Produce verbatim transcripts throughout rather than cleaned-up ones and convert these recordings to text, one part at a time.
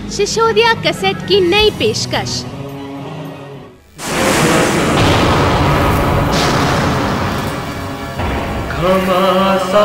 Sisodia cassette की नई पेशकश। घमासा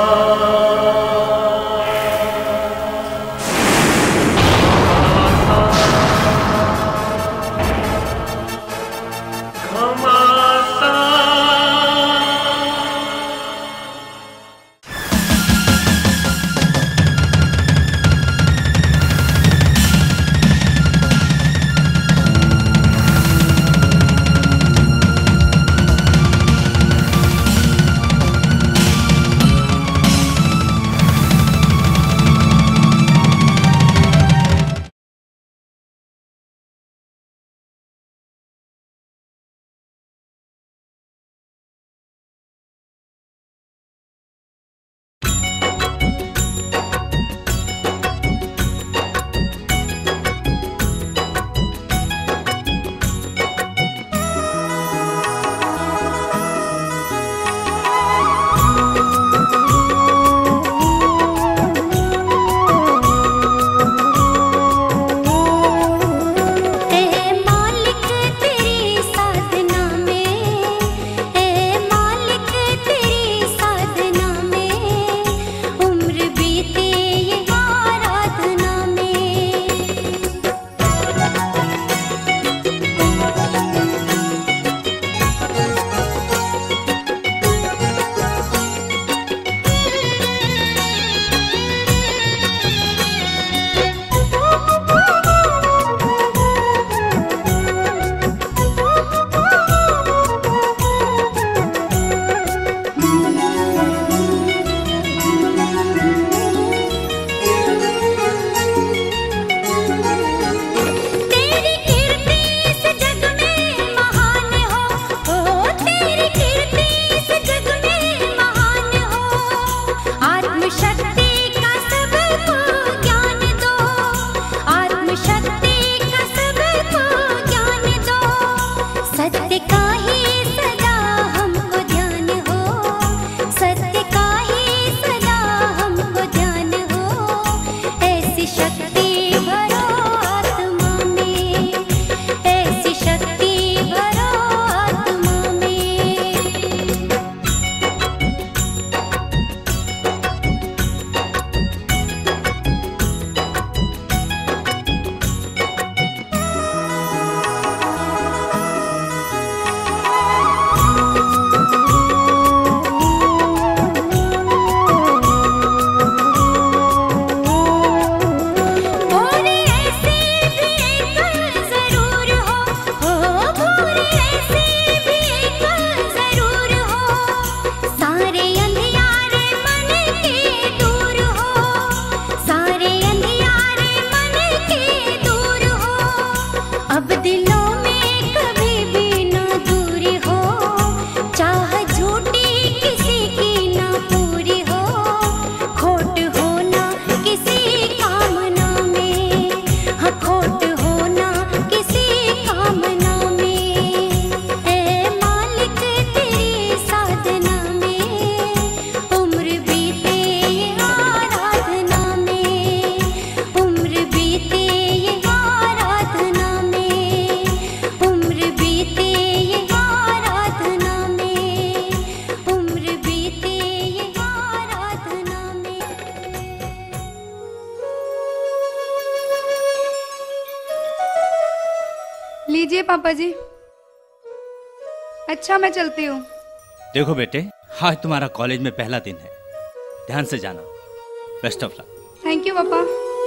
लीजिए पापा जी। अच्छा मैं चलती हूँ। देखो बेटे, आज तुम्हारा कॉलेज में पहला दिन है, ध्यान से जाना। Best of luck. Thank you पापा।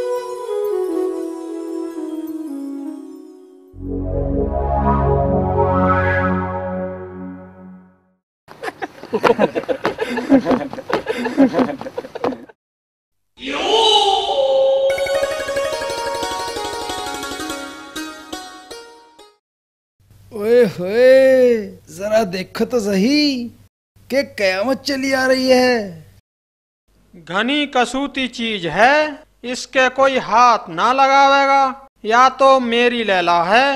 ओए होए, जरा देखो तो सही कि कयामत चली आ रही है। घनी कसूती चीज है, इसके कोई हाथ ना लगावेगा, या तो मेरी लैला है।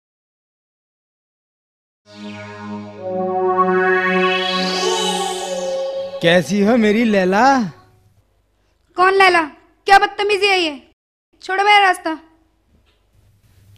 कैसी हो मेरी लैला? कौन लैला? क्या बदतमीजी है ये? छोड़ो मेरा रास्ता।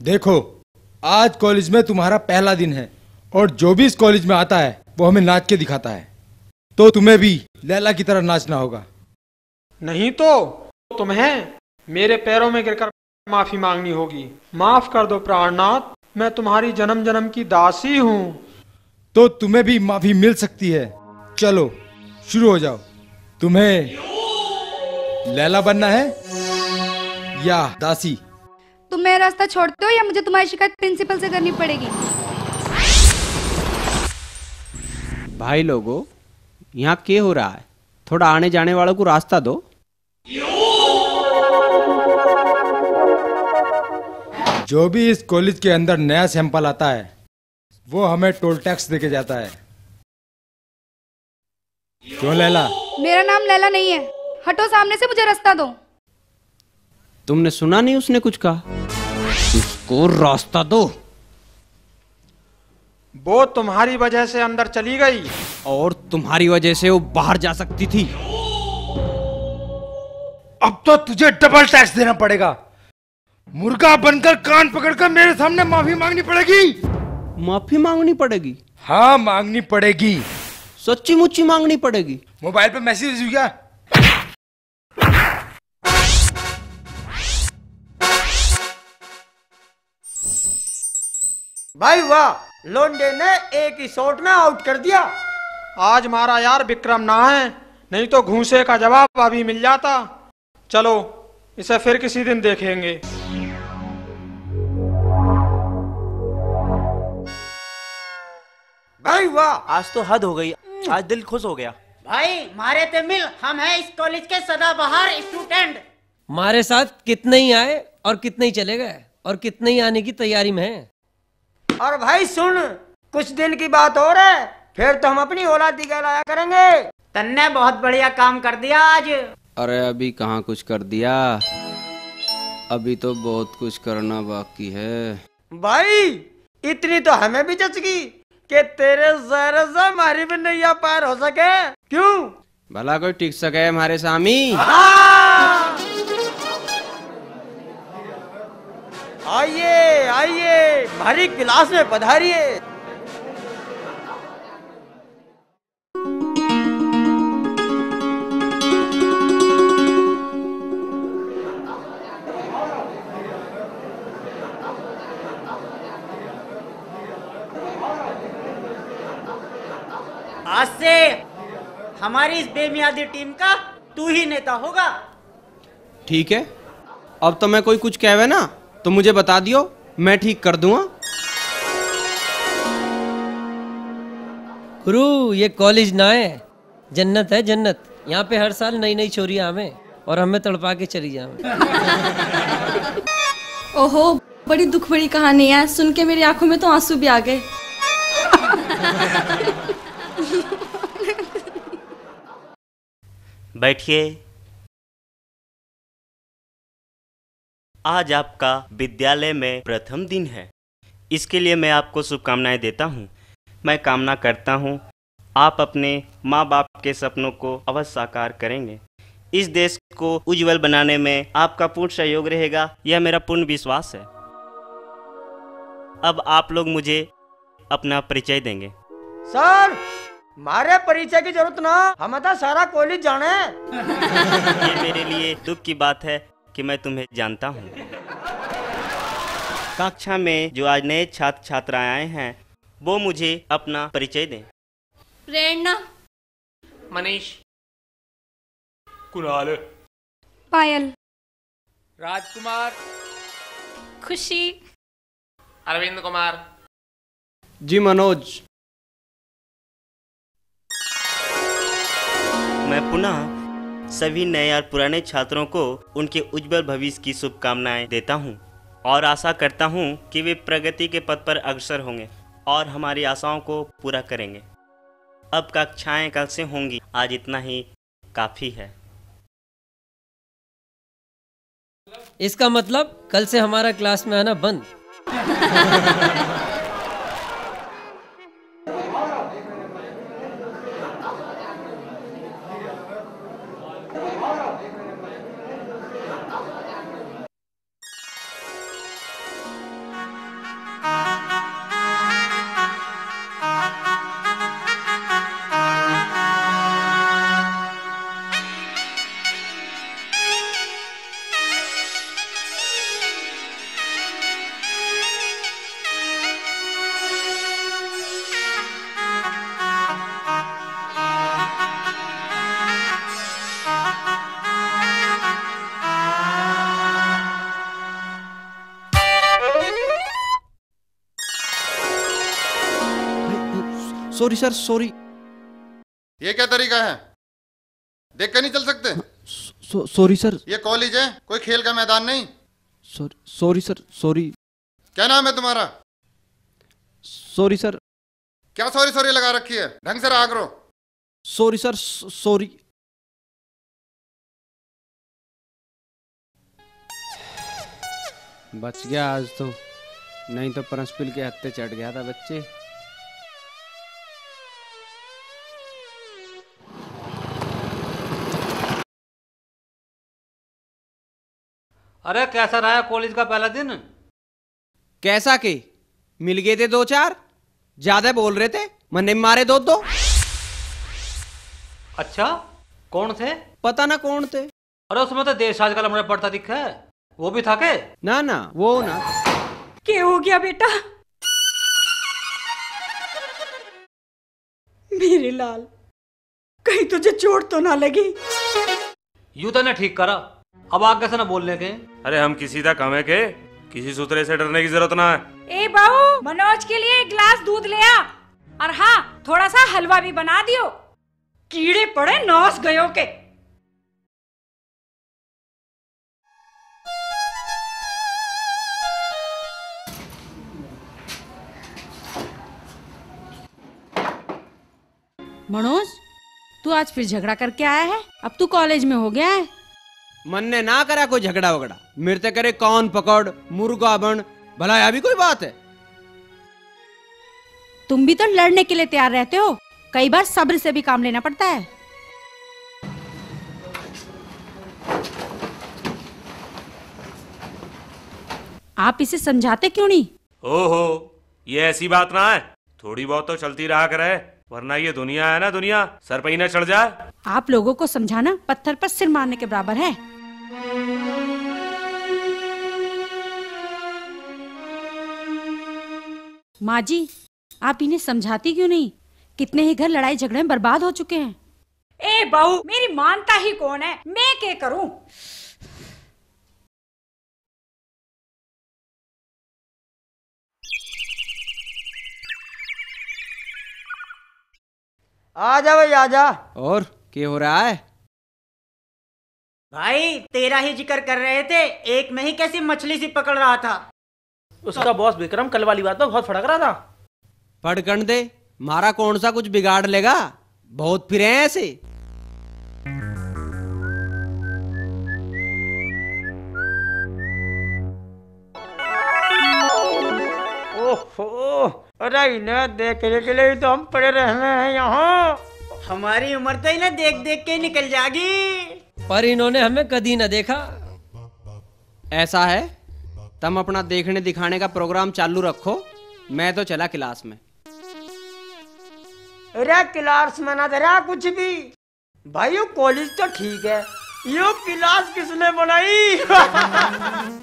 देखो, आज कॉलेज में तुम्हारा पहला दिन है और जो भी इस कॉलेज में आता है वो हमें नाच के दिखाता है, तो तुम्हें भी लैला की तरह नाचना होगा। नहीं तो तुम्हें मेरे पैरों में गिरकर माफी मांगनी होगी। माफ कर दो प्राणनाथ, मैं तुम्हारी जन्म जन्म की दासी हूँ। तो तुम्हें भी माफी मिल सकती है। चलो शुरू हो जाओ। तुम्हें लैला बनना है या दासी? तुम मेरा रास्ता छोड़ते हो या मुझे तुम्हारी शिकायत प्रिंसिपल से करनी पड़ेगी? भाई लोगों, यहाँ क्या हो रहा है? थोड़ा आने जाने वालों को रास्ता दो। जो भी इस कॉलेज के अंदर नया सैंपल आता है वो हमें टोल टैक्स देके जाता है। क्यों लैला? मेरा नाम लैला नहीं है। हटो सामने से, मुझे रास्ता दो। तुमने सुना नहीं उसने कुछ कहा? उसको रास्ता दो। वो तुम्हारी वजह से अंदर चली गई और तुम्हारी वजह से वो बाहर जा सकती थी। अब तो तुझे डबल टैक्स देना पड़ेगा। मुर्गा बनकर कान पकड़कर मेरे सामने माफी मांगनी पड़ेगी। माफी मांगनी पड़ेगी? हाँ मांगनी पड़ेगी। सच्ची मुच्ची मांगनी पड़ेगी। मोबाइल पे मैसेज क्या? भाई वाह, लोंडे ने एक ही शॉट में आउट कर दिया। आज मारा यार विक्रम ना है, नहीं तो घूंसे का जवाब अभी मिल जाता। चलो इसे फिर किसी दिन देखेंगे। भाई वाह, आज तो हद हो गई। आज दिल खुश हो गया। भाई मारे ते मिल, हम है इस कॉलेज के सदाबहार स्टूडेंट। हमारे साथ कितने ही आए और कितने ही चले गए और कितने ही आने की तैयारी में हैं। और भाई सुन, कुछ दिन की बात और है, फिर तो हम अपनी औलादी कहलाया करेंगे। तन्ने बहुत बढ़िया काम कर दिया आज। अरे अभी कहाँ कुछ कर दिया, अभी तो बहुत कुछ करना बाकी है। भाई इतनी तो हमें भी जचगी कि तेरे जहर से हमारी भी नैया पार हो सके। क्यों? भला कोई टिक सके हमारे सामी? आइए आइए, हमारी क्लास में पधारिए। आज से हमारी इस बेमियादी टीम का तू ही नेता होगा। ठीक है, अब तो मैं कोई कुछ कहवे ना तो मुझे बता दियो, मैं ठीक कर दूंगा। गुरु, ये कॉलेज ना है, जन्नत है जन्नत। यहाँ पे हर साल नई नई छोरियां आवे और हमें तड़पा के चली जावे। ओहो, बड़ी दुख भरी कहानी है। सुन के मेरी आंखों में तो आंसू भी आ गए। बैठिए। आज आपका विद्यालय में प्रथम दिन है, इसके लिए मैं आपको शुभकामनाएं देता हूं। मैं कामना करता हूं आप अपने माँ बाप के सपनों को अवश्य साकार करेंगे। इस देश को उज्जवल बनाने में आपका पूर्ण सहयोग रहेगा, यह मेरा पूर्ण विश्वास है। अब आप लोग मुझे अपना परिचय देंगे। सर, हमारे परिचय की जरूरत ना, हम तो सारा कॉलेज जाने। ये मेरे लिए दुख की बात है कि मैं तुम्हें जानता हूँ। कक्षा में जो आज नए छात्र छात्राएं आए हैं वो मुझे अपना परिचय दें। प्रेरणा, मनीष, कुणाल, पायल, राजकुमार, खुशी, अरविंद कुमार, जी मनोज। मैं पुनः सभी नए और पुराने छात्रों को उनके उज्जवल भविष्य की शुभकामनाएं देता हूं और आशा करता हूं कि वे प्रगति के पथ पर अग्रसर होंगे और हमारी आशाओं को पूरा करेंगे। अब कक्षाएं कल से होंगी, आज इतना ही काफ़ी है। इसका मतलब कल से हमारा क्लास में आना बंद। Sorry sir, sorry. ये क्या तरीका है? देख कर नहीं चल सकते? Sorry sir. ये कॉलेज है, कोई खेल का मैदान नहीं। Sorry sir, sorry. क्या नाम है तुम्हारा? Sorry sir. क्या सॉरी सॉरी लगा रखी है? ढंग से रहा करो। Sorry sir, sorry. बच गया आज तो, नहीं तो प्रिंसिपल के हत्थे चढ़ गया था बच्चे। अरे कैसा रहा कॉलेज का पहला दिन? कैसा के? मिल गए थे दो चार, ज्यादा बोल रहे थे, मन्ने मारे दो दो। अच्छा, कौन थे? पता ना कौन थे। अरे उसमें तो देश आज का लमड़ा पड़ता दिखा है, वो भी था के? ना ना, वो ना। क्या हो गया बेटा? मेरे लाल, कहीं तुझे चोट तो ना लगी? यूं तो ना ठीक करा, अब आगे से ना बोलने के। अरे हम किसी का कम है के, किसी सूत्रे से डरने की जरूरत ना है। ए बाबू, मनोज के लिए एक गिलास दूध ले आ, और हाँ थोड़ा सा हलवा भी बना दियो, कीड़े पड़े नौस गयो के। मनोज, तू आज फिर झगड़ा करके आया है? अब तू कॉलेज में हो गया है। मन ने ना करा कोई झगड़ा वगड़ा, मेरे करे कौन पकड़ मुर्गा बन, भला यह भी कोई बात है? तुम भी तो लड़ने के लिए तैयार रहते हो, कई बार सब्र से भी काम लेना पड़ता है। आप इसे समझाते क्यों नहीं? ओहो, ये ऐसी बात ना है, थोड़ी बहुत तो चलती रहा करे, वरना ये दुनिया है ना, दुनिया सर पे ही ना चढ़ जाए। आप लोगों को समझाना पत्थर पर सिर मारने के बराबर है। माँ जी, आप इन्हें समझाती क्यों नहीं? कितने ही घर लड़ाई झगड़े में बर्बाद हो चुके हैं। ए बहू, मेरी मानता ही कौन है, मैं क्या करूं? आजा भाई आजा। और क्या हो रहा है? भाई तेरा ही जिक्र कर रहे थे, एक में ही कैसी मछली सी पकड़ रहा था। उसका बॉस विक्रम कल वाली बात में बहुत फड़क रहा था। फड़कन दे, मारा कौन सा कुछ बिगाड़ लेगा, बहुत फिरे हैं ऐसे। ओहो, अरे इन्हें देखने के लिए तो हम पड़े रहने हैं यहाँ। हमारी उम्र तो इन्हें देख देख के निकल जाएगी, पर इन्होंने हमें कभी न देखा। ऐसा है, तुम अपना देखने दिखाने का प्रोग्राम चालू रखो, मैं तो चला क्लास में। अरे क्लास में ना तेरा कुछ भी भाई, यो कॉलेज तो ठीक है, यो क्लास किसने बनाई?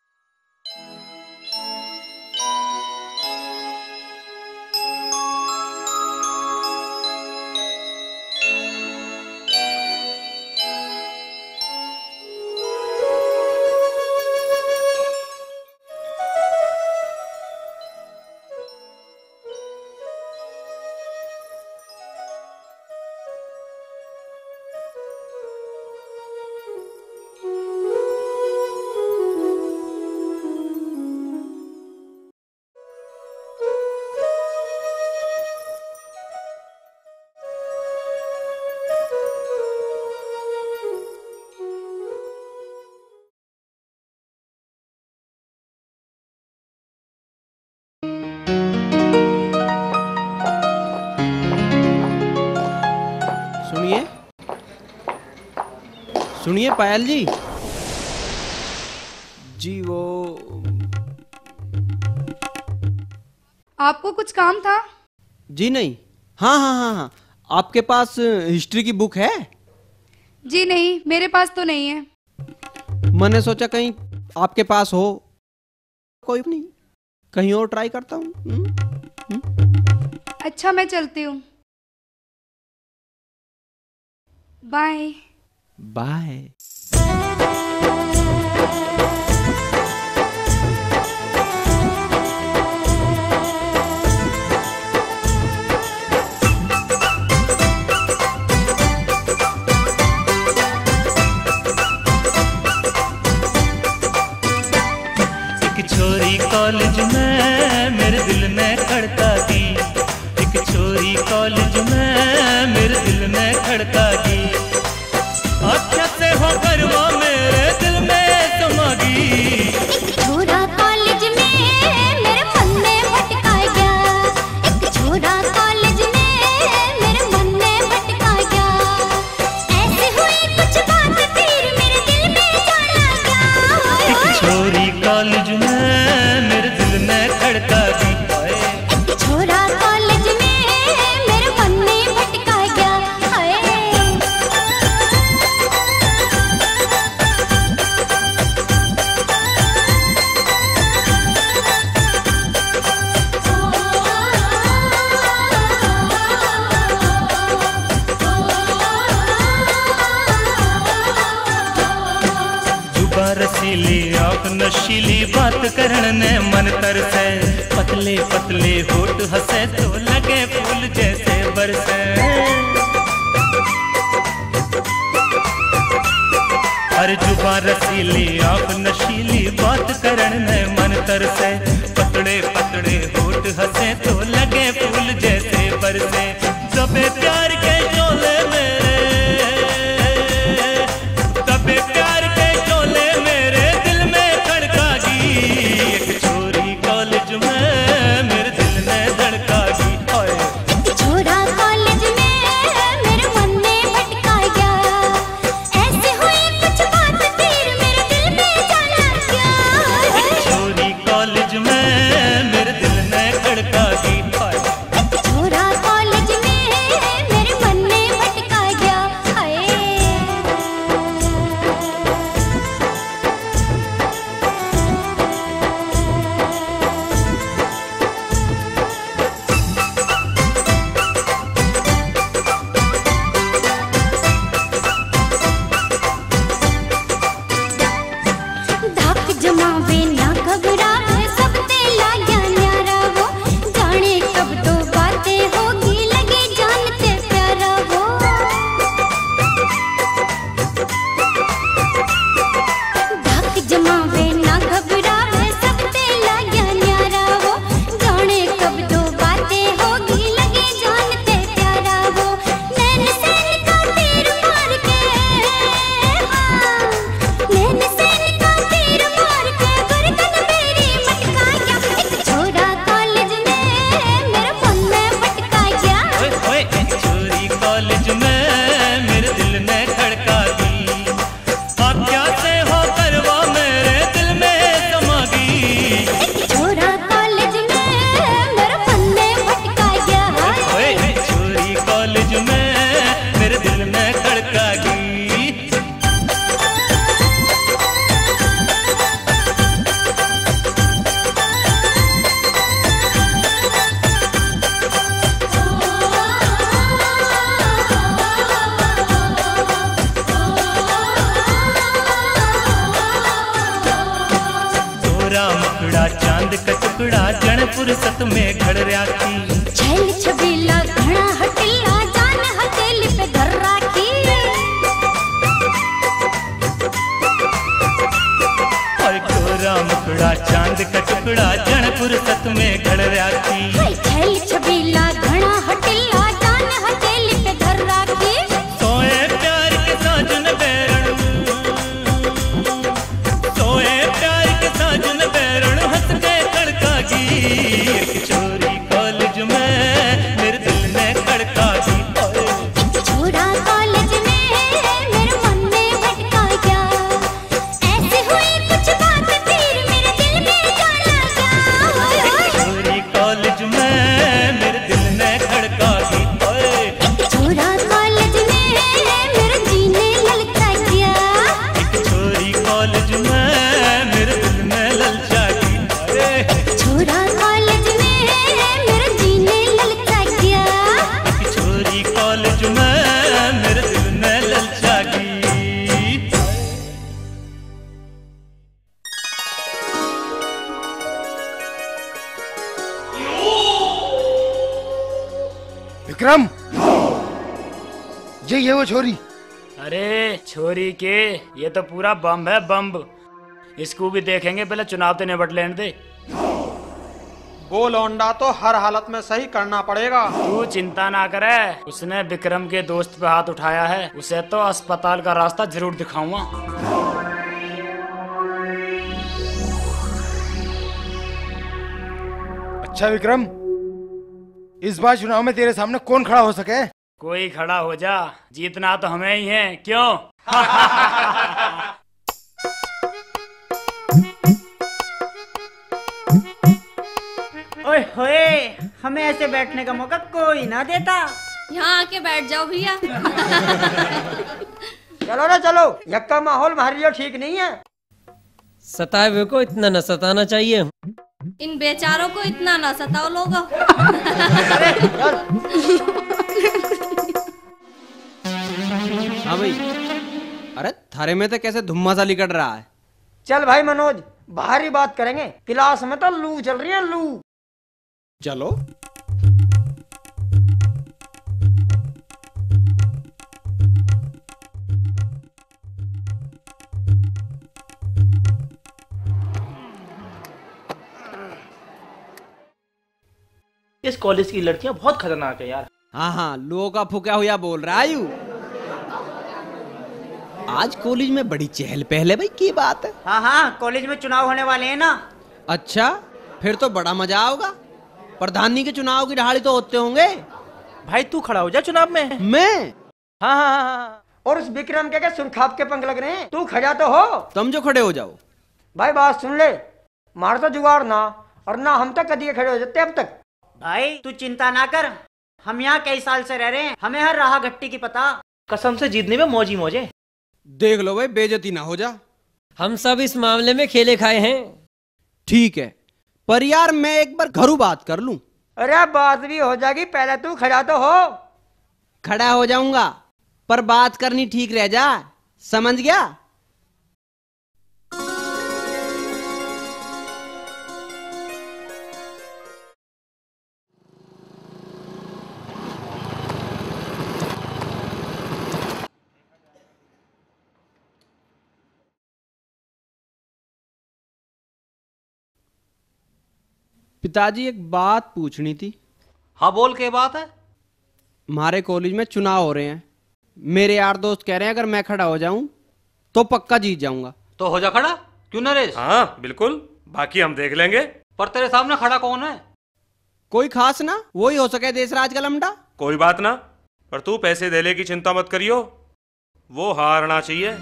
सुनिए पायल जी, जी वो आपको कुछ काम था? जी नहीं, हाँ हाँ हाँ हाँ, आपके पास हिस्ट्री की बुक है? जी नहीं, मेरे पास तो नहीं है। मैंने सोचा कहीं आपके पास हो। कोई नहीं, कहीं और ट्राई करता हूँ। अच्छा, मैं चलती हूँ, बाय बाय। खड़कागी। एक छोरी कॉलेज में मेरे दिल में खड़कागी। अच्छा से होकर वो मेरे दिल में समागी। एक छोरा कॉलेज में मेरे मन में भटका गया। एक छोरा कॉलेज में मेरे मन में भटका गया। ऐसे हुई कुछ बात फिर मेरे दिल में जाना गया। एक छोरी कॉलेज में मेरे दिल में खड़कागी। एक छोरा कॉलेज में मेरे मन में भटका गया। जुबा रसीली आप नशीली बात करण ने मन तरसे। पतले पतले होठ हंसे तो लगे फूल जैसे बरसे। अरे जुबा रसीली आप नशीली बात करण ने मन तरसे। पतड़े पतड़े होठ हंसे तो लगे फूल जैसे बरसे। दबे प्यार के शोले मेरे, दबे प्यार के शोले मेरे दिल में खड़कागी। एक छोरी कॉलेज में मेरे दिल में धड़कागी। एक छोरा कॉलेज में मेरे मन में भटका गया। ऐसे हुई कुछ बात फिर मेरे दिल में जाना गया। एक छोरी कॉलेज में मेरे दिल में खड़कागी। एक छोरा कॉलेज में मेरे मन में भटका गया। धाक जमावे ना घबरावे सब तेला न्यारा वो। जाने कब तो बातें होगी लगे जानते प्यारा वो। धाक जमावे ना घबरावे सब तेला न्यारा वो। जाने कब तो बातें होगी लगे जानते प्यारा वो। नैन सैन का तीर मार के, हाँ, नैन सैन का तीर मार के गर्दन मेरी मटका गया। एक छोरा कॉलेज में मेरे मन में भटका गया। ओए ओए एक छोरी कॉलेज में मेरे दिल में खड़कागी। आप क्या से होकर वो मेरे दिल में समागी। एक छोरा कॉलेज में मेरे मन में भटका गया। ओए एक छोरी कॉलेज में मेरे दिल में खड़कागी। तोरा मुखड़ा चांद का टुकड़ा जन फुर्सत में घड़ रहा थी। छैल छबीला घना हटिला जान हथेली पे धर राखी। और तोरा मुखड़ा चांद का टुकड़ा जन फुर्सत में घड़ रहा थी। हाय छैल छबीला घना हटिला जान हथेली पे धर राखी। सोए प्यार के साजन बैरण, सोए प्यार के साजन बैरण हंस के खड़कागी। एक छोरी कॉलेज में मेरे दिल में खड़कागी। एक छोरा कॉलेज में मेरे मन में भटका गया। ऐसे हुई कुछ बात फिर मेरे दिल में जाना गया। एक छोरी कॉलेज में मेरे दिल में खड़कागी। एक छोरा कॉलेज में मेरे जीने ललचा गया। एक छोरी कॉलेज में मेरे दिल में ललचागी। एक छोरा कॉलेज में मेरे जीने ललचा गया। एक छोरी कॉलेज में मेरे दिल में ललचागी। विक्रम, ये ये वो छोरी। अरे छोरी के, ये तो पूरा बम है, बम। इसको भी देखेंगे, पहले चुनाव तो निपट लेने दे। वो लौंडा तो हर हालत में सही करना पड़ेगा। तू चिंता ना करे, उसने विक्रम के दोस्त पे हाथ उठाया है, उसे तो अस्पताल का रास्ता जरूर दिखाऊंगा। अच्छा विक्रम, इस बार चुनाव में तेरे सामने कौन खड़ा हो सके? कोई खड़ा हो जा, जीतना तो हमें ही है, क्यों? ओए होए, हमें ऐसे बैठने का मौका कोई ना देता। यहाँ आके बैठ जाओ भैया। चलो ना चलो, यक्का माहौल हमारे लिए ठीक नहीं है। सताए हुए को इतना न सताना चाहिए। इन बेचारों को इतना ना सताओ लोग। हाँ भाई, अरे थारे में तो कैसे धुम्मा सा निकल रहा है। चल भाई मनोज, बाहरी बात करेंगे, क्लास में तो लू चल रही है, लू। चलो। इस कॉलेज की लड़कियां बहुत खतरनाक है यार। हाँ हाँ, लोगों का फुका हुआ बोल रहा है यू। आज कॉलेज में बड़ी चहल पहल है भाई, की बात है? हाँ हाँ, कॉलेज में चुनाव होने वाले हैं ना। अच्छा, फिर तो बड़ा मजा होगा। प्रधानी के चुनाव की ढाली तो होते होंगे। भाई तू खड़ा हो जा चुनाव में। मैं? हाँ हाँ हाँ। और उस विक्रम के, के सुरखाप के पंख लग रहे हैं, तू खड़ा तो हो। तुम जो खड़े हो जाओ। भाई बात सुन ले, मार तो जुगाड़ ना, और ना हम तक कभी खड़े हो जाते अब तक। भाई तू चिंता ना कर, हम यहाँ कई साल से रह रहे हैं, हमें हर राह गट्टी की पता। कसम से जीतने में मौज ही मौज है। देख लो भाई, बेइज्जती ना हो जा। हम सब इस मामले में खेले खाए हैं। ठीक है, पर यार मैं एक बार घरों बात कर लूं। अरे बात भी हो जाएगी, पहले तू खड़ा तो हो। खड़ा हो जाऊंगा, पर बात करनी ठीक रह जा, समझ गया? पिताजी, एक बात पूछनी थी। हाँ बोल, के बात है? हमारे कॉलेज में चुनाव हो रहे हैं। मेरे यार दोस्त कह रहे हैं अगर मैं खड़ा हो जाऊं तो पक्का जीत जाऊंगा। तो हो जा खड़ा, क्यों नरेश? हाँ बिल्कुल, बाकी हम देख लेंगे। पर तेरे सामने खड़ा कौन है? कोई खास ना, वही हो सके देशराज का लमडा। कोई बात ना, पर तू पैसे देने की चिंता मत करियो, वो हारना चाहिए।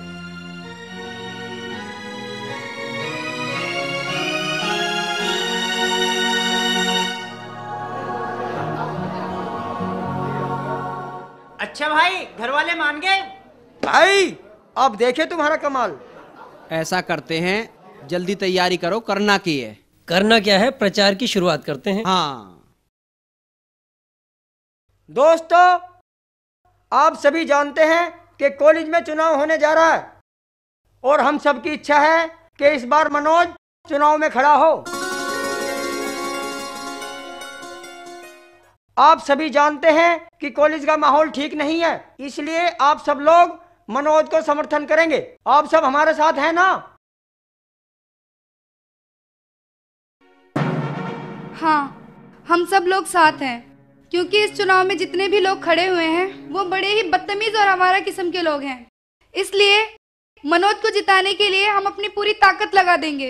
अच्छा भाई, घर वाले मान गए? भाई अब देखे तुम्हारा कमाल। ऐसा करते हैं, जल्दी तैयारी करो, करना की है। करना क्या है, प्रचार की शुरुआत करते हैं। हाँ दोस्तों, आप सभी जानते हैं कि कॉलेज में चुनाव होने जा रहा है, और हम सबकी इच्छा है कि इस बार मनोज चुनाव में खड़ा हो। आप सभी जानते हैं कि कॉलेज का माहौल ठीक नहीं है, इसलिए आप सब लोग मनोज को समर्थन करेंगे। आप सब हमारे साथ हैं ना? हाँ, हम सब लोग साथ हैं, क्योंकि इस चुनाव में जितने भी लोग खड़े हुए हैं वो बड़े ही बदतमीज और आवारा किस्म के लोग हैं। इसलिए मनोज को जिताने के लिए हम अपनी पूरी ताकत लगा देंगे।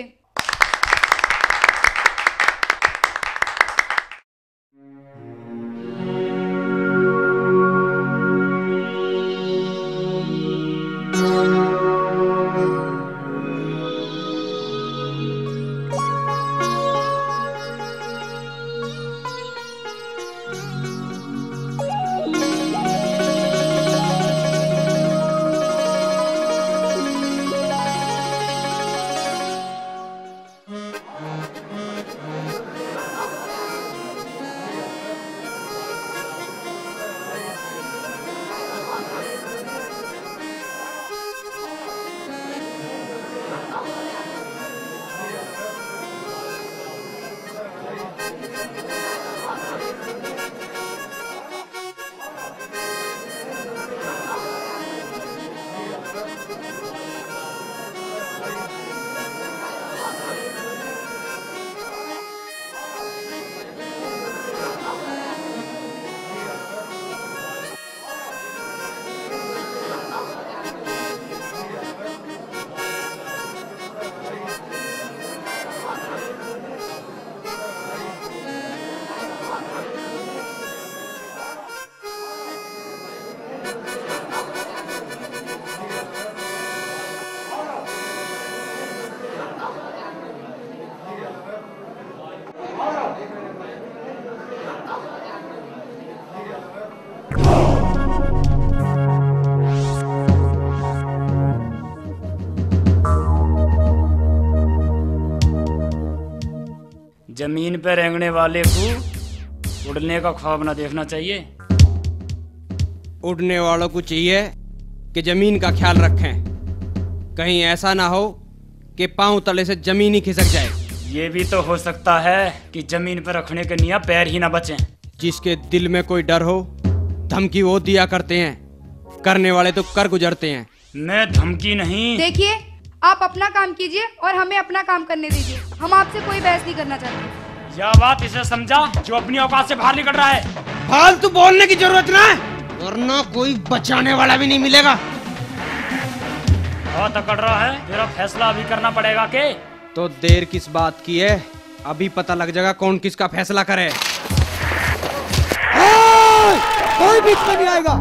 जमीन पर रेंगने वाले को उड़ने का ख्वाब ना देखना चाहिए। उड़ने वालों को चाहिए कि जमीन का ख्याल रखें, कहीं ऐसा ना हो कि पांव तले से जमीन ही खिसक जाए। ये भी तो हो सकता है कि जमीन पर रखने के निया पैर ही ना बचें। जिसके दिल में कोई डर हो धमकी वो दिया करते हैं, करने वाले तो कर गुजरते हैं। मैं धमकी नहीं। देखिए, आप अपना काम कीजिए और हमें अपना काम करने दीजिए। हम आपसे कोई बहस नहीं करना चाहते। यह बात इसे समझा जो अपनी औकात से बाहर निकल रहा है। फालतू बोलने की जरूरत ना है, वरना कोई बचाने वाला भी नहीं मिलेगा। बहुत अकड़ रहा है, तेरा फैसला अभी करना पड़ेगा के? तो देर किस बात की है, अभी पता लग जाएगा कौन किसका फैसला करे। कोई बीच में नहीं आएगा।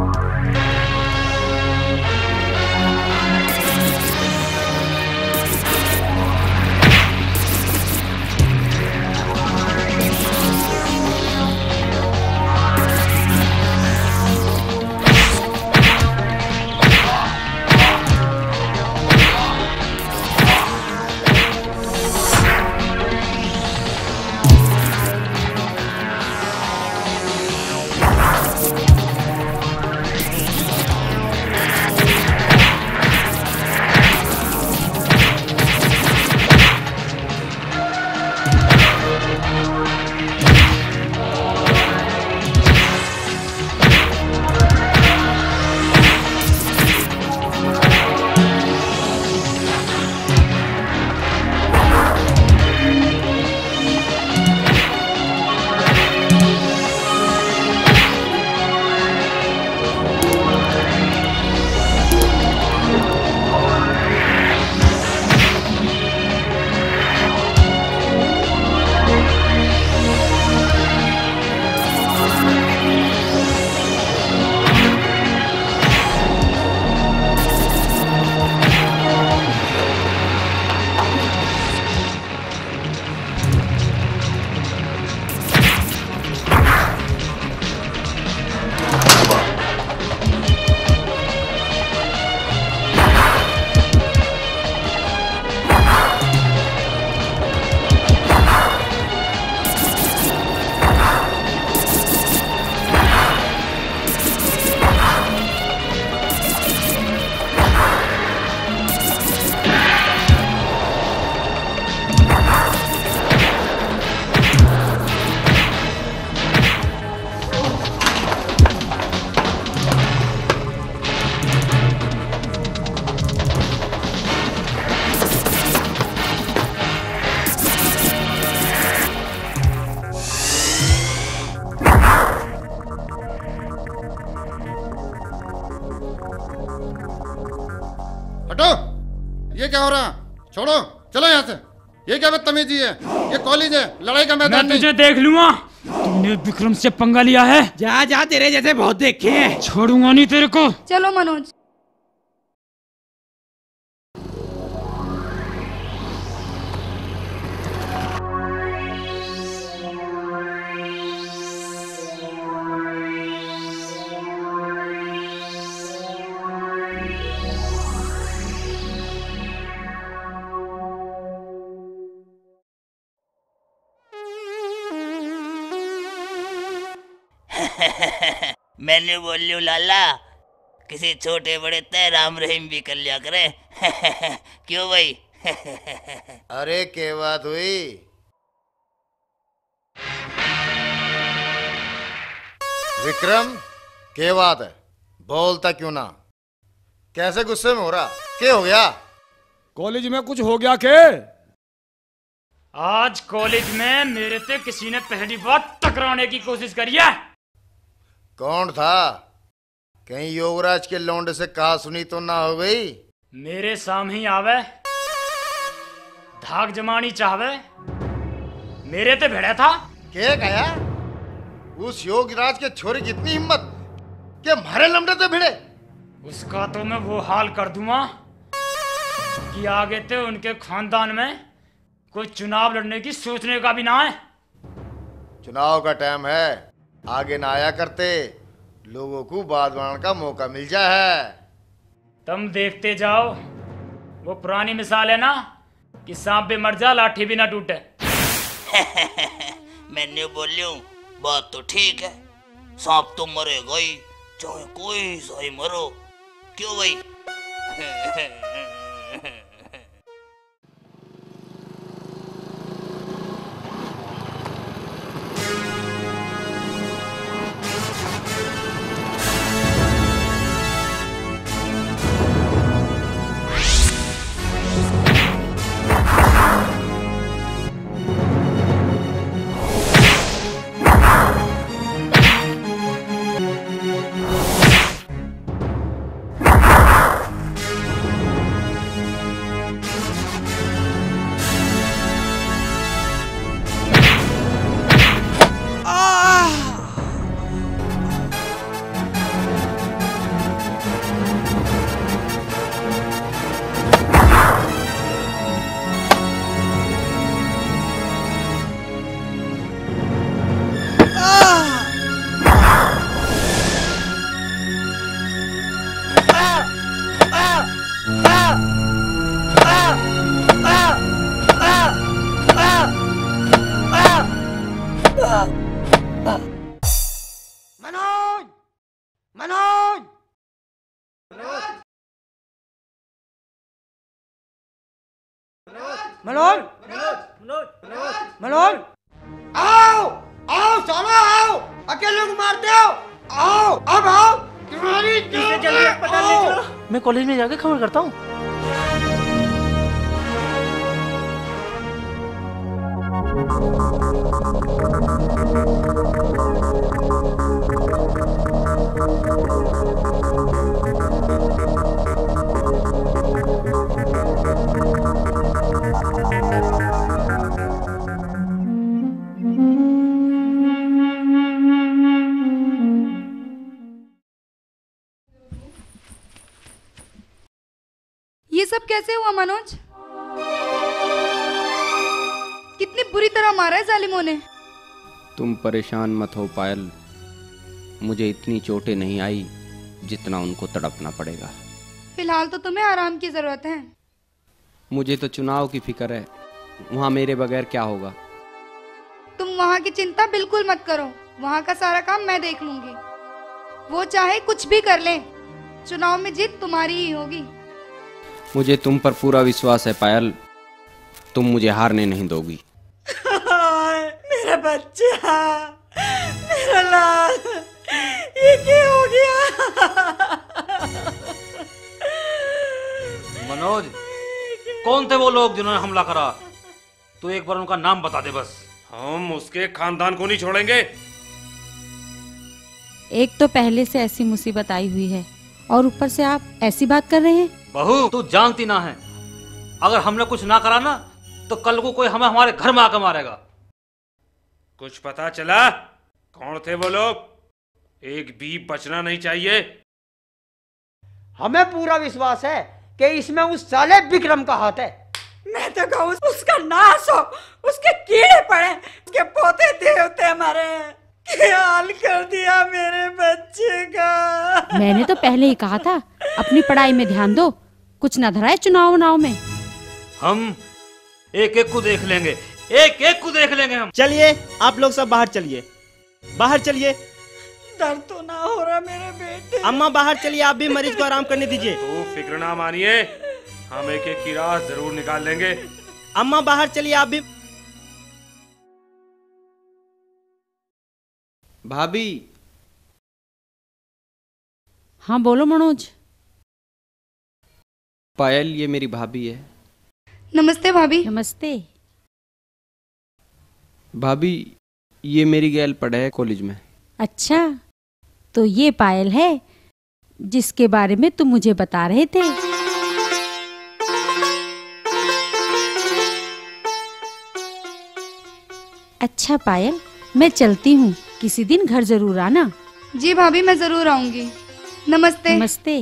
हटो, ये क्या हो रहा? छोड़ो, चलो यहाँ से। ये क्या बदतमीजी है? ये कॉलेज है, लड़ाई का मैदान मैं तुझे देख लूंगा। तूने विक्रम से पंगा लिया है? जा जा, तेरे जैसे बहुत देखे हैं। छोड़ूंगा नहीं तेरे को। चलो मनोज। मैंने बोलियो लाला, किसी छोटे बड़े तय राम रहीम भी कर लिया करे। क्यों भाई? अरे क्या बात हुई? विक्रम, क्या बात है? बोलता क्यों ना? कैसे गुस्से में हो रहा? क्या हो गया? कॉलेज में कुछ हो गया के? आज कॉलेज में मेरे से किसी ने पहली बार टकराने की कोशिश करी है। कौन था? कहीं योगराज के लौंडे से कहा सुनी तो ना हो गई? मेरे सामने ही आवे, धाक जमानी चाहवे, मेरे ते भिड़ा था। क्या कहा? उस योगराज के छोरे की इतनी हिम्मत कि हमारे लौंडे से भिड़े? उसका तो मैं वो हाल कर दूंगा कि आगे ते उनके खानदान में कोई चुनाव लड़ने की सोचने का भी ना है। चुनाव का टाइम है, आगे ना आया करते, लोगों को बात बनाने का मौका मिल जाए। तुम देखते जाओ, वो पुरानी मिसाल है ना कि सांप भी मर जा लाठी भी ना टूटे। मैंने बोलियो बात तो ठीक है, सांप तो मरेगा ही, चाहे कोई सा ही मरो, क्यों भाई? मनोज, मनोज, मनोज, मनोज, आओ, आओ, सालो आओ, अकेले को मारते हो, आओ, अब आओ, तुम्हारी जल्दी अस्पताल ले चलो। मैं कॉलेज में जाके खबर करता हूँ। ये सब कैसे हुआ मनोज? कितनी बुरी तरह मारा है जालिमों ने। तुम परेशान मत हो पायल, मुझे इतनी चोटें नहीं आई जितना उनको तड़पना पड़ेगा। फिलहाल तो तुम्हें आराम की जरूरत है। मुझे तो चुनाव की फिक्र है, वहाँ मेरे बगैर क्या होगा। तुम वहाँ की चिंता बिल्कुल मत करो, वहाँ का सारा काम मैं देख लूंगी। वो चाहे कुछ भी कर ले, चुनाव में जीत तुम्हारी ही होगी। मुझे तुम पर पूरा विश्वास है पायल, तुम मुझे हारने नहीं दोगी। मेरा बच्चा, मेरा लाल, ये क्या हो गया? मनोज, कौन थे वो लोग जिन्होंने हमला करा? तू एक बार उनका नाम बता दे बस। हम उसके खानदान को नहीं छोड़ेंगे। एक तो पहले से ऐसी मुसीबत आई हुई है और ऊपर से आप ऐसी बात कर रहे हैं। बहू, तू जानती ना है, अगर हमने कुछ ना करा ना तो कल को कोई हमें हमारे घर में आकर मारेगा। कुछ पता चला कौन थे वो लोग? एक भी बचना नहीं चाहिए। हमें पूरा विश्वास है कि इसमें उस साले विक्रम का हाथ है। मैं तो कहूँ उसका नाश हो, उसके कीड़े पड़े, उसके पोते देवते मरे। क्या हाल कर दिया मेरे बच्चे का। मैंने तो पहले ही कहा था अपनी पढ़ाई में ध्यान दो, कुछ न धराए चुनाव नाव में। हम एक एक को देख लेंगे, एक एक को देख लेंगे हम। चलिए आप लोग सब बाहर चलिए, बाहर चलिए। दर्द तो ना हो रहा मेरे बेटे। अम्मा बाहर चलिए, आप भी मरीज को आराम करने दीजिए। तो फिक्र ना मानिए, हम एक एक की राज जरूर निकाल लेंगे। अम्मा बाहर चलिए आप भी। भाभी। हाँ बोलो मनोज। पायल ये मेरी भाभी है। नमस्ते भाभी। नमस्ते भाभी, ये मेरी गैल पढ़े है कॉलेज में। अच्छा, तो ये पायल है जिसके बारे में तुम मुझे बता रहे थे। अच्छा पायल, मैं चलती हूँ, किसी दिन घर जरूर आना। जी भाभी, मैं जरूर आऊंगी। नमस्ते। नमस्ते।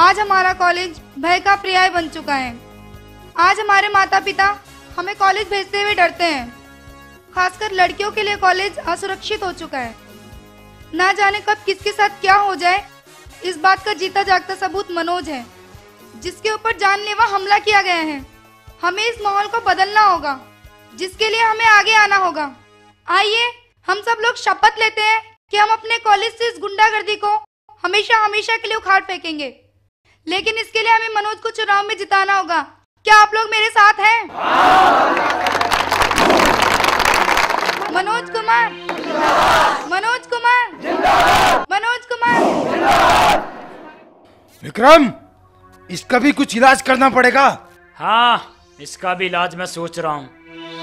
आज हमारा कॉलेज भय का पर्याय बन चुका है। आज हमारे माता पिता हमें कॉलेज भेजते हुए डरते हैं। खासकर लड़कियों के लिए कॉलेज असुरक्षित हो चुका है। ना जाने कब किसके साथ क्या हो जाए, इस बात का जीता जागता सबूत मनोज है, जिसके ऊपर जानलेवा हमला किया गया है। हमें इस माहौल को बदलना होगा, जिसके लिए हमें आगे आना होगा। आइए हम सब लोग शपथ लेते हैं कि हम अपने कॉलेज से इस गुंडागर्दी को हमेशा हमेशा के लिए उखाड़ फेंकेंगे। लेकिन इसके लिए हमें मनोज को चुनाव में जिताना होगा। क्या आप लोग मेरे साथ हैं? मनोज कुमार, मनोज कुमार, मनोज कुमार। विक्रम, इसका भी कुछ इलाज करना पड़ेगा। हाँ, इसका भी इलाज मैं सोच रहा हूँ।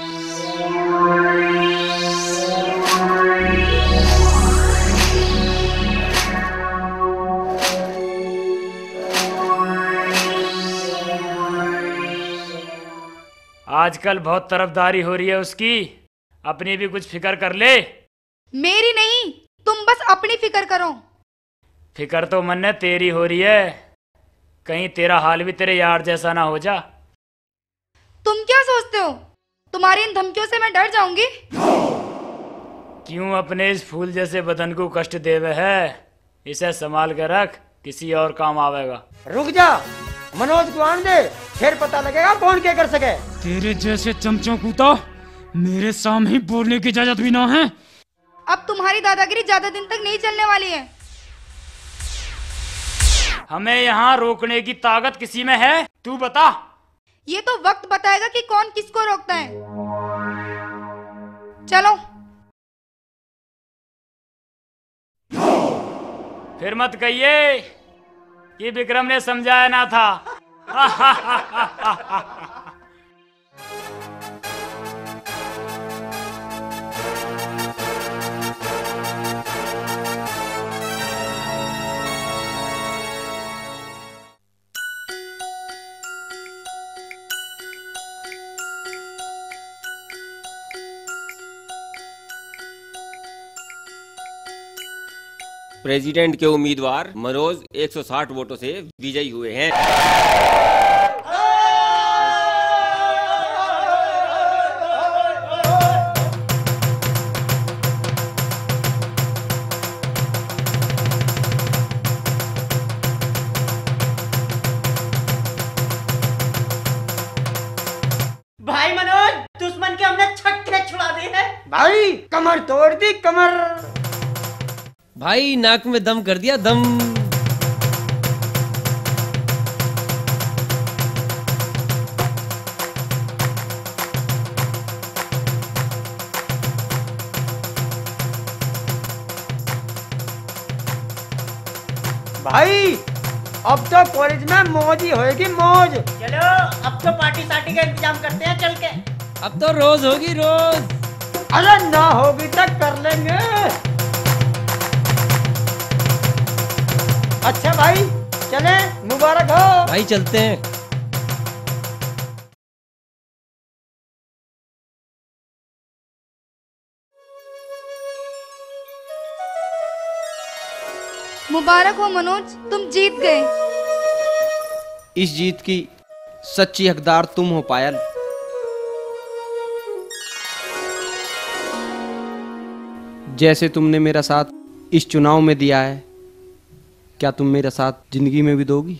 आजकल बहुत तरफदारी हो रही है उसकी, अपनी भी कुछ फिक्र कर ले। मेरी नहीं, तुम बस अपनी फिक्र करो। फिक्र तो मन ने तेरी हो रही है, कहीं तेरा हाल भी तेरे यार जैसा ना हो जा। तुम क्या सोचते हो, तुम्हारी इन धमकियों से मैं डर जाऊंगी? क्यों अपने इस फूल जैसे बदन को कष्ट देवे है? इसे संभाल कर रख, किसी और काम आवेगा। रुक जा, मनोज को आने दे, फिर पता लगेगा कौन क्या कर सके। तेरे जैसे चमचों को तो मेरे सामने बोलने की इजाजत भी ना है। अब तुम्हारी दादागिरी ज्यादा दिन तक नहीं चलने वाली है। हमें यहाँ रोकने की ताकत किसी में है? तू बता। ये तो वक्त बताएगा कि कौन किसको रोकता है। चलो। फिर मत कहिए कि विक्रम ने समझाया ना था। प्रेसिडेंट के उम्मीदवार मनोज एक सौ साठ वोटों से विजयी हुए हैं। भाई मनोज, दुश्मन के हमने छक्के छुड़ा दिए हैं। भाई कमर तोड़ दी, कमर। भाई नाक में दम कर दिया, दम। भाई अब तो कॉलेज में मौज ही होएगी, मौज। चलो अब तो पार्टी सार्टी का इंतजाम करते हैं चल के। अब तो रोज होगी, रोज। अरे ना होगी तक कर लेंगे। अच्छा भाई चले, मुबारक हो। भाई चलते हैं। मुबारक हो मनोज, तुम जीत गए। इस जीत की सच्ची हकदार तुम हो पायल। जैसे तुमने मेरा साथ इस चुनाव में दिया है, क्या तुम मेरा साथ जिंदगी में भी दोगी?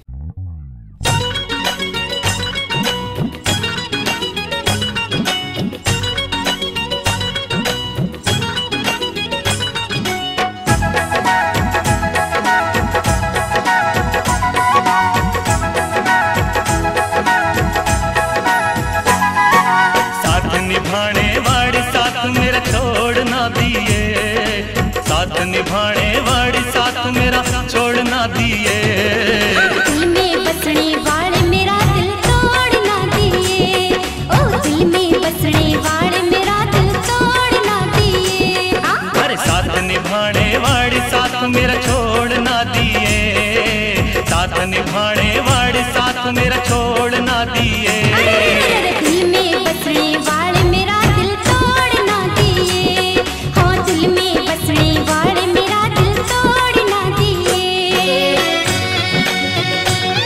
साथ निभाने वाड़ी साथ मेरा छोड़ ना दिए, साथ निभाने वाड़ी साथ मेरा छोड़ ना दिए। दिल में बसने वाले मेरा दिल तोड़ ना दिए, ओ दिल में बसने वाले मेरा दिल तोड़ ना दिए। अरे साथ निभाने वाड़ी साथ मेरा छोड़ ना दिए, साथ निभाने वाड़ी साथ मेरा छोड़ ना दिए। दिल में बसने वाले मेरा दिल तोड़ ना दिए, हाँ दिल में बसने वाले मेरा दिल तोड़ ना दिए।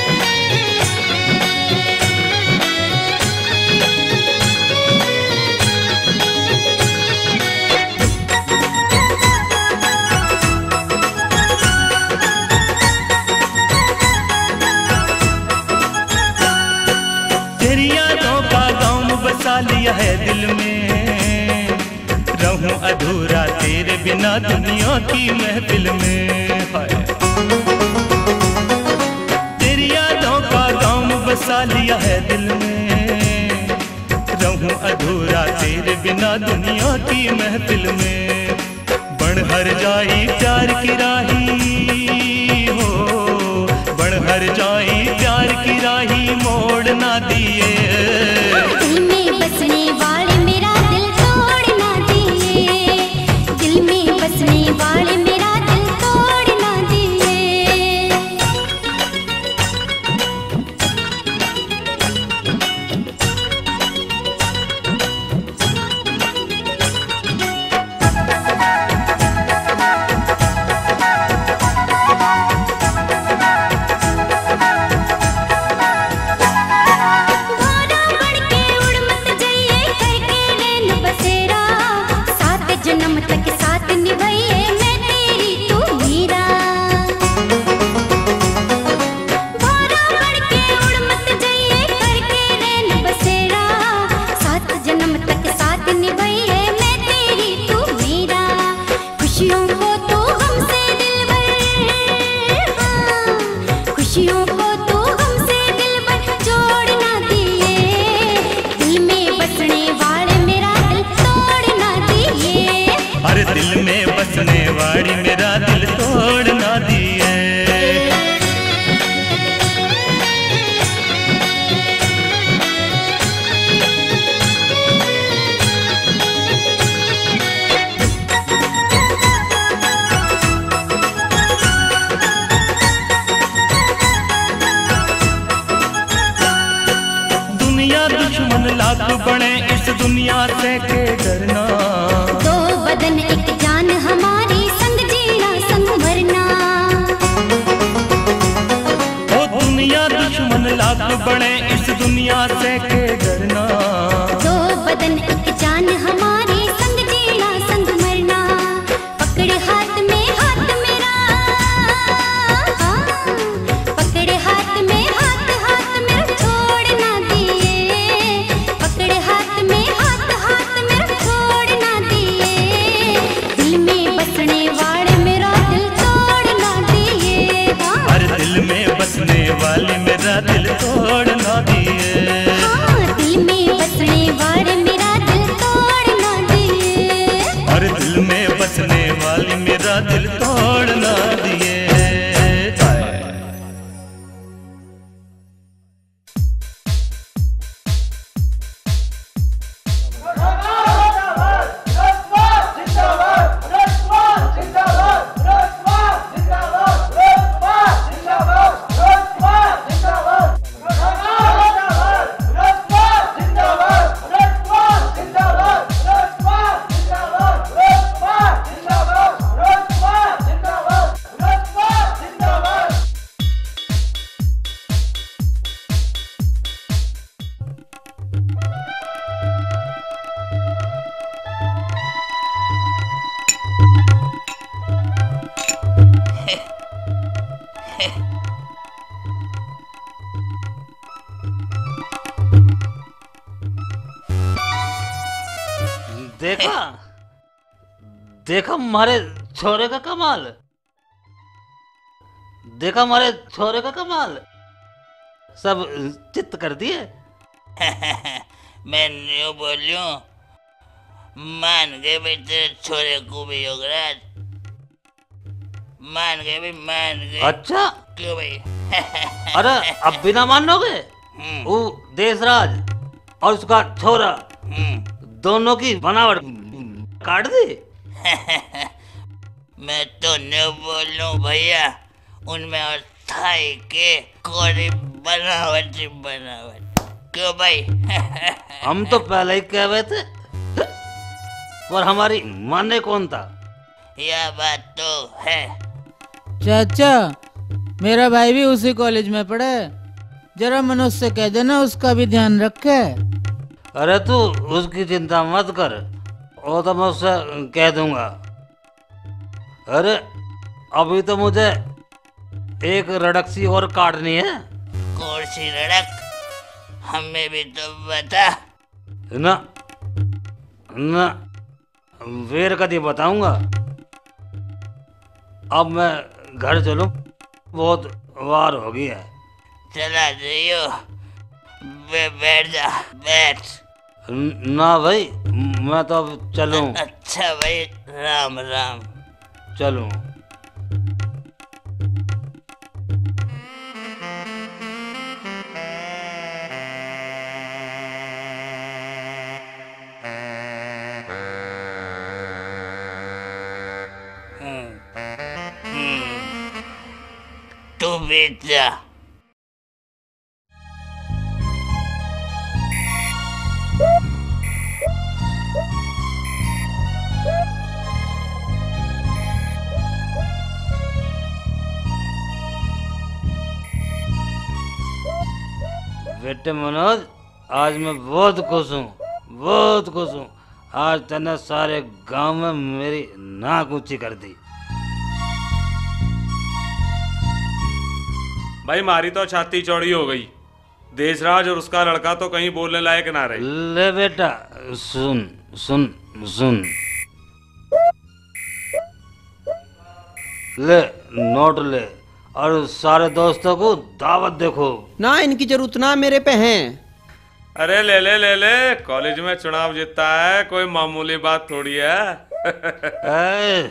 अधूरा तेरे बिना दुनिया की महफिल में। हाय तेरी यादों का गाँव बसा लिया है दिल में, रहूं अधूरा तेरे बिना दुनिया की महफिल में। बण हर जाई प्यार की राही हो, बण हर जाई प्यार की राही मोड़ ना दिए। दिल में बसने वाले मेरा दिल तोड़ ना दिए, दिल में बसने वाले मेरा दिल तोड़ ना दिए। जन्म तक साथ निभाइए मैं तेरी तू मेरा, भारा बढ़ के उड़ मत जाइए करके रैन बसेरा। सात जन्म तक साथ निभाइए मैं तेरी तू मेरा। खुशियों को तू हमसे दिलबर, हाँ खुशियों को तू हमसे दिलबर जोड़ ना दिए। दिल में बसने वाले मेरा दिल तोड़ ना दिए। अरे दिल में बसने वाली मेरा दिल तोड़ ना दिए। दुनिया दुश्मन लाख बने इस दुनिया से के डरना। दो बदन एक जान हमारी संग जीना संग मरना। ओ दुनिया दुश्मन लाख बने इस दुनिया से के डरना। दो बदन एक जान हमारी संग जीना संग मरना। पकड़ हाथ में हाथ मेरा, हाँ पकड़ हाथ में हाथ हाथ मेरा छोड़ ना दिए। पकड़ हाथ में हाथ हाथ मेरा छोड़ ना दिए। दिल में बसने वाले मेरा दिल तोड़ ना दिए। अरे दिल में बसने वाली मेरा दिल तोड़ ना दिए। हाँ दिल में बसने वाले मेरा दिल तोड़ ना दिए। अरे दिल में बसने वाली मेरा दिल तोड़ ना दिए। देखा देखा मारे छोरे का कमाल, देखा मारे छोरे का कमाल, सब चित्त कर दिए। मैं न्यू बोलियो, मान गए भाई तेरे छोरे को भी योगराज, मान गए भाई मान गए। अच्छा क्यों भाई? अरे अब बिना मानोगे? वो देशराज और उसका छोरा दोनों की बनावट काट दी। मैं तो न्यू बोल लूं भैया, उनमें और थाई के कोरी बनावट ही बनावट। क्यों भाई? हम तो पहले ही कह रहे थे, पर हमारी माने कौन था? यह बात तो है। चाचा मेरा भाई भी उसी कॉलेज में पढ़े, जरा मनोज से कह देना उसका भी ध्यान रखे। अरे तू उसकी चिंता मत कर, वो तो मैं उससे कह दूंगा। अरे अभी तो मुझे एक रड़क सी और काटनी है। कौन सी रड़क? हमें भी तो बता। ना ना फिर कभी बताऊंगा। अब मैं घर चलूं, बहुत वार हो गई है। चला जाइयो, बे बैठ जा, बैठ। ना भाई, मैं तो अब चलूं। अच्छा भाई, राम राम। चलूं। तू बीत जा। बेटे मनोज, आज मैं बहुत खुश हूँ, बहुत खुश हूँ। आज तने सारे गांव में मेरी नाक ऊंची कर दी। भाई मारी तो छाती चौड़ी हो गई। देशराज और उसका लड़का तो कहीं बोलने लायक ना रहे। ले बेटा, सुन सुन सुन, ले नोट ले और सारे दोस्तों को दावत देखो। ना इनकी जरूरत ना मेरे पे हैं। अरे ले ले ले ले, कॉलेज में चुनाव जीतता है, कोई मामूली बात थोड़ी है।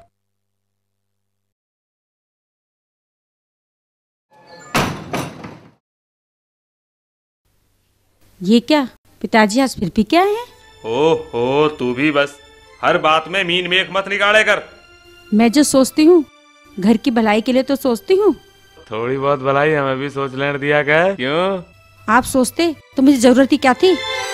ये क्या पिताजी आज फिर भी क्या है? ओ हो, तू भी बस हर बात में मीन मेख मत निकाले कर। मैं जो सोचती हूँ घर की भलाई के लिए तो सोचती हूँ। थोड़ी बहुत भलाई हमें भी सोच लेने दिया कर। क्यों? आप सोचते तो मुझे जरूरत ही क्या थी?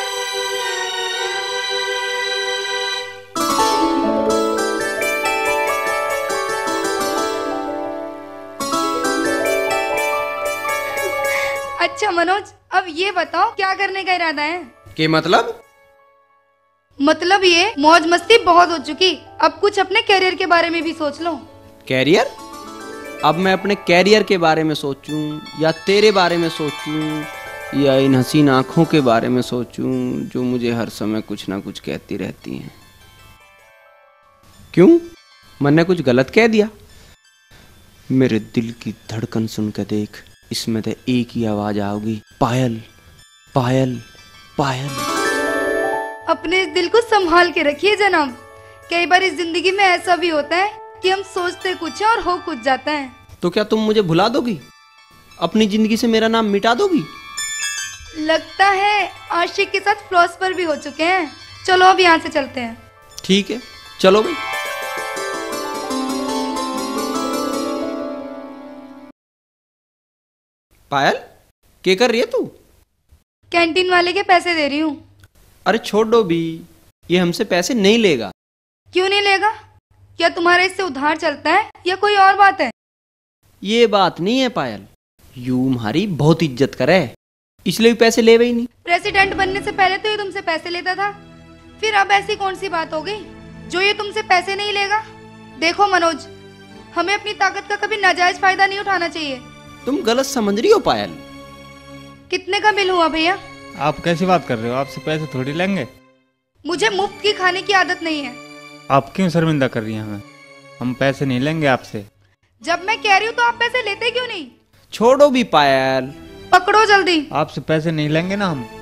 अच्छा मनोज, अब ये बताओ क्या करने का इरादा है? के मतलब? मतलब ये मौज मस्ती बहुत हो चुकी, अब कुछ अपने कैरियर के बारे में भी सोच लो। कैरियर? अब मैं अपने कैरियर के बारे में सोचूं या तेरे बारे में सोचूं या इन हसीन आंखों के बारे में सोचूं जो मुझे हर समय कुछ ना कुछ कहती रहती हैं। क्यों? मैंने कुछ गलत कह दिया? मेरे दिल की धड़कन सुन के देख, इसमें तो एक ही आवाज आओगी, पायल पायल पायल। अपने इस दिल को संभाल के रखिए जनाब। कई बार इस जिंदगी में ऐसा भी होता है कि हम सोचते कुछ है और हो कुछ जाता है। तो क्या तुम मुझे भुला दोगी? अपनी जिंदगी से मेरा नाम मिटा दोगी? लगता है आशिक के साथ फिलोसफर भी हो चुके हैं। चलो अब यहाँ से चलते हैं। ठीक है, चलो भाई। पायल, क्या कर रही है तू? कैंटीन वाले के पैसे दे रही हूँ। अरे छोड़ दो भी, ये हमसे पैसे नहीं लेगा। क्यों नहीं लेगा? क्या तुम्हारा इससे उधार चलता है या कोई और बात है? ये बात नहीं है पायल, यू हमारी बहुत इज्जत करे इसलिए पैसे ले ही नहीं। प्रेसिडेंट बनने से पहले तो ये तुमसे पैसे लेता था, फिर अब ऐसी कौन सी बात हो गई जो ये तुमसे पैसे नहीं लेगा? देखो मनोज, हमें अपनी ताकत का कभी नाजायज फायदा नहीं उठाना चाहिए। तुम गलत समझ रही हो पायल। कितने का बिल हुआ भैया? आप कैसी बात कर रहे हो? आपसे पैसे थोड़ी लेंगे। मुझे मुफ्त की खाने की आदत नहीं है। आप क्यों शर्मिंदा कर रही हैं हमें? हम पैसे नहीं लेंगे आपसे। जब मैं कह रही हूँ तो आप पैसे लेते क्यों नहीं? छोड़ो भी पायल। पकड़ो जल्दी। आपसे पैसे नहीं लेंगे ना हम।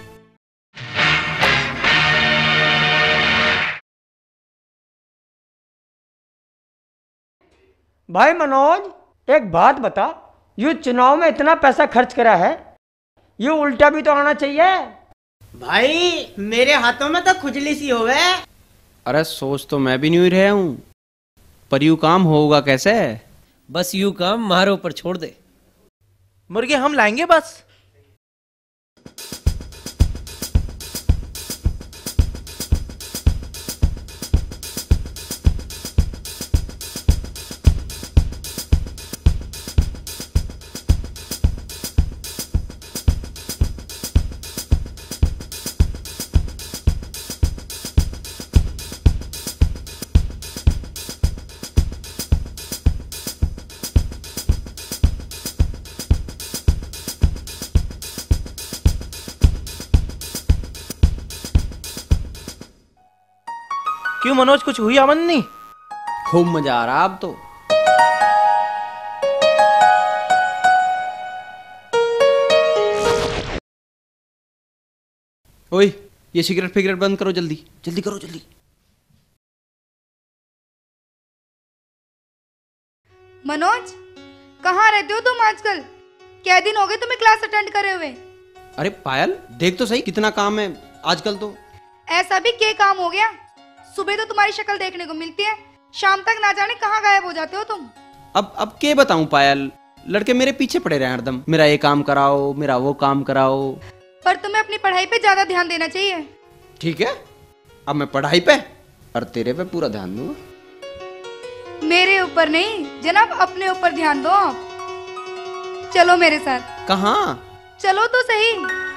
भाई मनोज, एक बात बता, ये चुनाव में इतना पैसा खर्च करा है, ये उल्टा भी तो आना चाहिए। भाई मेरे हाथों में तो खुजली सी हो गए। अरे सोच तो मैं भी नहीं रहा हूँ, पर यू काम होगा कैसे? बस यू काम मारो ऊपर छोड़ दे। मुर्गे हम लाएंगे बस। क्यों मनोज, कुछ हुई आमदनी? खूब मजा आ रहा अब तो। ओए, ये सिगरेट फिगरेट बंद करो, जल्दी जल्दी करो, जल्दी। मनोज, कहाँ रहते हो तुम आजकल? क्या दिन हो गए तुम्हें क्लास अटेंड करे हुए? अरे पायल, देख तो सही कितना काम है आजकल तो। ऐसा भी क्या काम हो गया? सुबह तो तुम्हारी शक्ल देखने को मिलती है, शाम तक ना जाने कहाँ गायब हो जाते हो तुम। अब अब क्या बताऊं पायल, लड़के मेरे पीछे पड़े रहे हरदम, मेरा ये काम कराओ, मेरा वो काम कराओ। पर तुम्हें अपनी पढ़ाई पे ज्यादा ध्यान देना चाहिए। ठीक है, अब मैं पढ़ाई पे और तेरे पे पूरा ध्यान दूंगा। मेरे ऊपर नहीं जनाब, अपने ऊपर ध्यान दो आप। चलो मेरे साथ। कहाँ? चलो तो सही।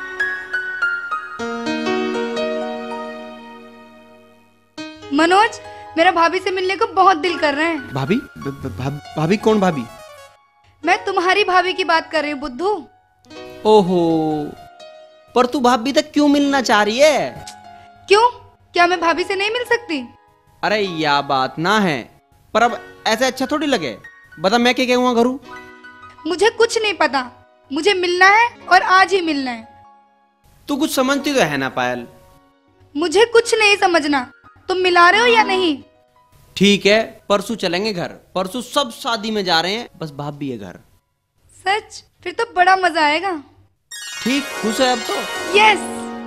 मनोज, मेरा भाभी से मिलने को बहुत दिल कर रहे हैं। भाभी? भा, भाभी कौन भाभी? मैं तुम्हारी भाभी की बात कर रही हूँ बुद्धू। ओहो, पर तू भाभी तक क्यों मिलना चाह रही है? क्यों, क्या मैं भाभी से नहीं मिल सकती? अरे या बात ना है, पर अब ऐसे अच्छा थोड़ी लगे। बता मैं क्या कहूँगा घरू? मुझे कुछ नहीं पता, मुझे मिलना है और आज ही मिलना है। तू कुछ समझती तो है ना पायल? मुझे कुछ नहीं समझना, तुम मिला रहे हो या नहीं? ठीक है, परसों चलेंगे घर। परसों सब शादी में जा रहे हैं, बस भाभी है घर। सच? फिर तो बड़ा मजा आएगा। ठीक, खुश है अब तो? यस।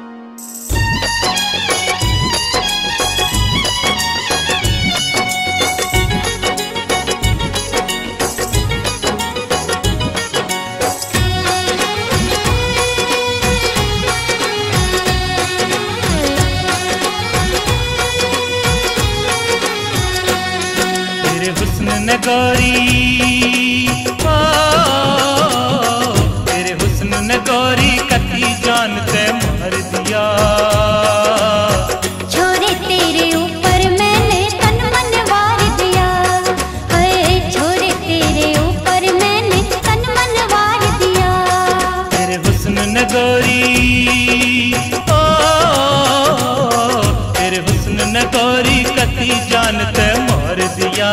हुस्न गोरी, ओ, तेरे हुस्न ने गोरी कती जान ते मार दिया। छोरे तेरे ऊपर मैंने तन मन वार दिया, हाय छोरे तेरे ऊपर मैंने तन मन वार दिया। तेरे हुस्न ने गोरी, ओ, तेरे हुस्न ने गोरी कती जान ते मार दिया।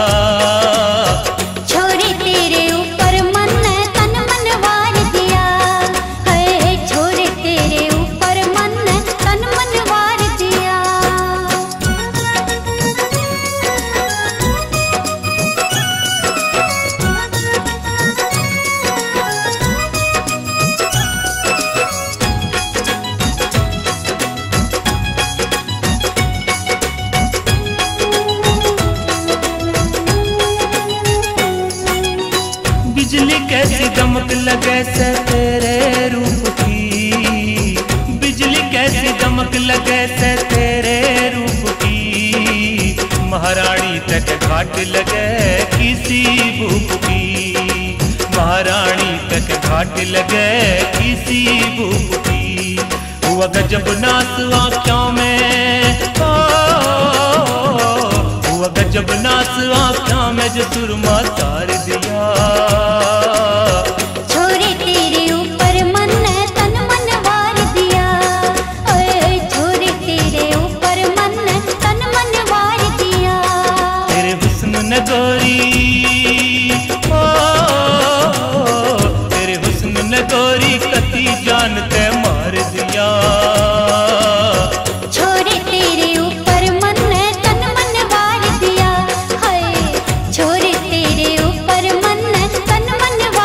छोरे तेरे ऊपर मन तन मन वार दिया, हाय छोरे तेरे ऊपर मन तन मन वार दिया। बिजली कैसी दमक लगे से तेरे रूप की, बिजली कैसी दमक लगे से तेरे रूप की। महारानी तक घाट लगे किसी भूख की, महारानी तक घाट लगे किसी भूख की। हुआ गजब नाच आँखों में, ओ, हुआ गजब नाच आँखों में जो सुरमा तार दिया। छोरे तेरे ऊपर मन तन मन वार दिया, ओए छोरे तेरे ऊपर मन तन मन वार दिया। तेरे हुस्न ने गोरी, ओ, तेरे हुस्न ने गोरी कती जान ते मार दिया। छोरे तेरे ऊपर मन तन मन वार दिया, हाय छोरे तेरे ऊपर मन तन मन वार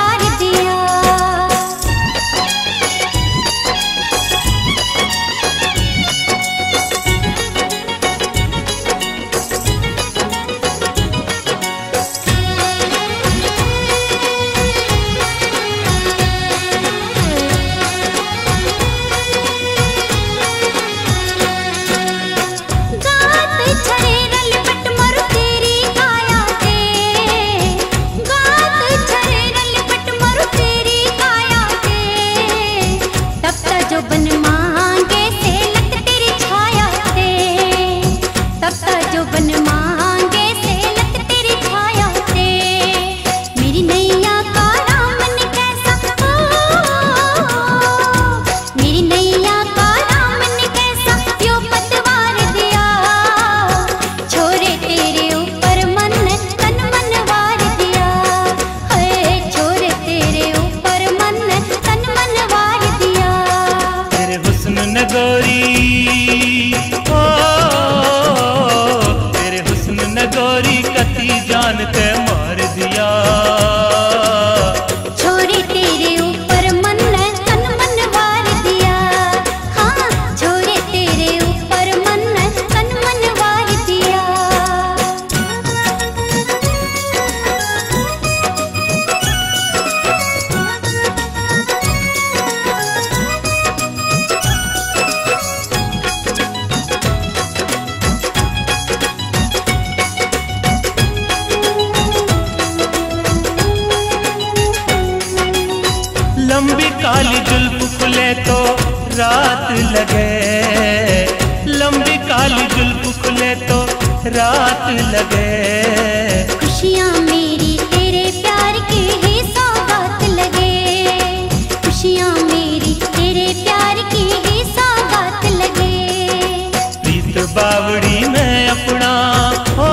लंबी काली जुल्फ खुले तो रात लगे, लंबी काली जुल्फ खुले तो रात लगे। खुशियाँ मेरी तेरे प्यार की ही सौगात लगे, खुशियाँ मेरी तेरे प्यार की ही सौगात लगे। प्रीत बावड़ी में अपना हो,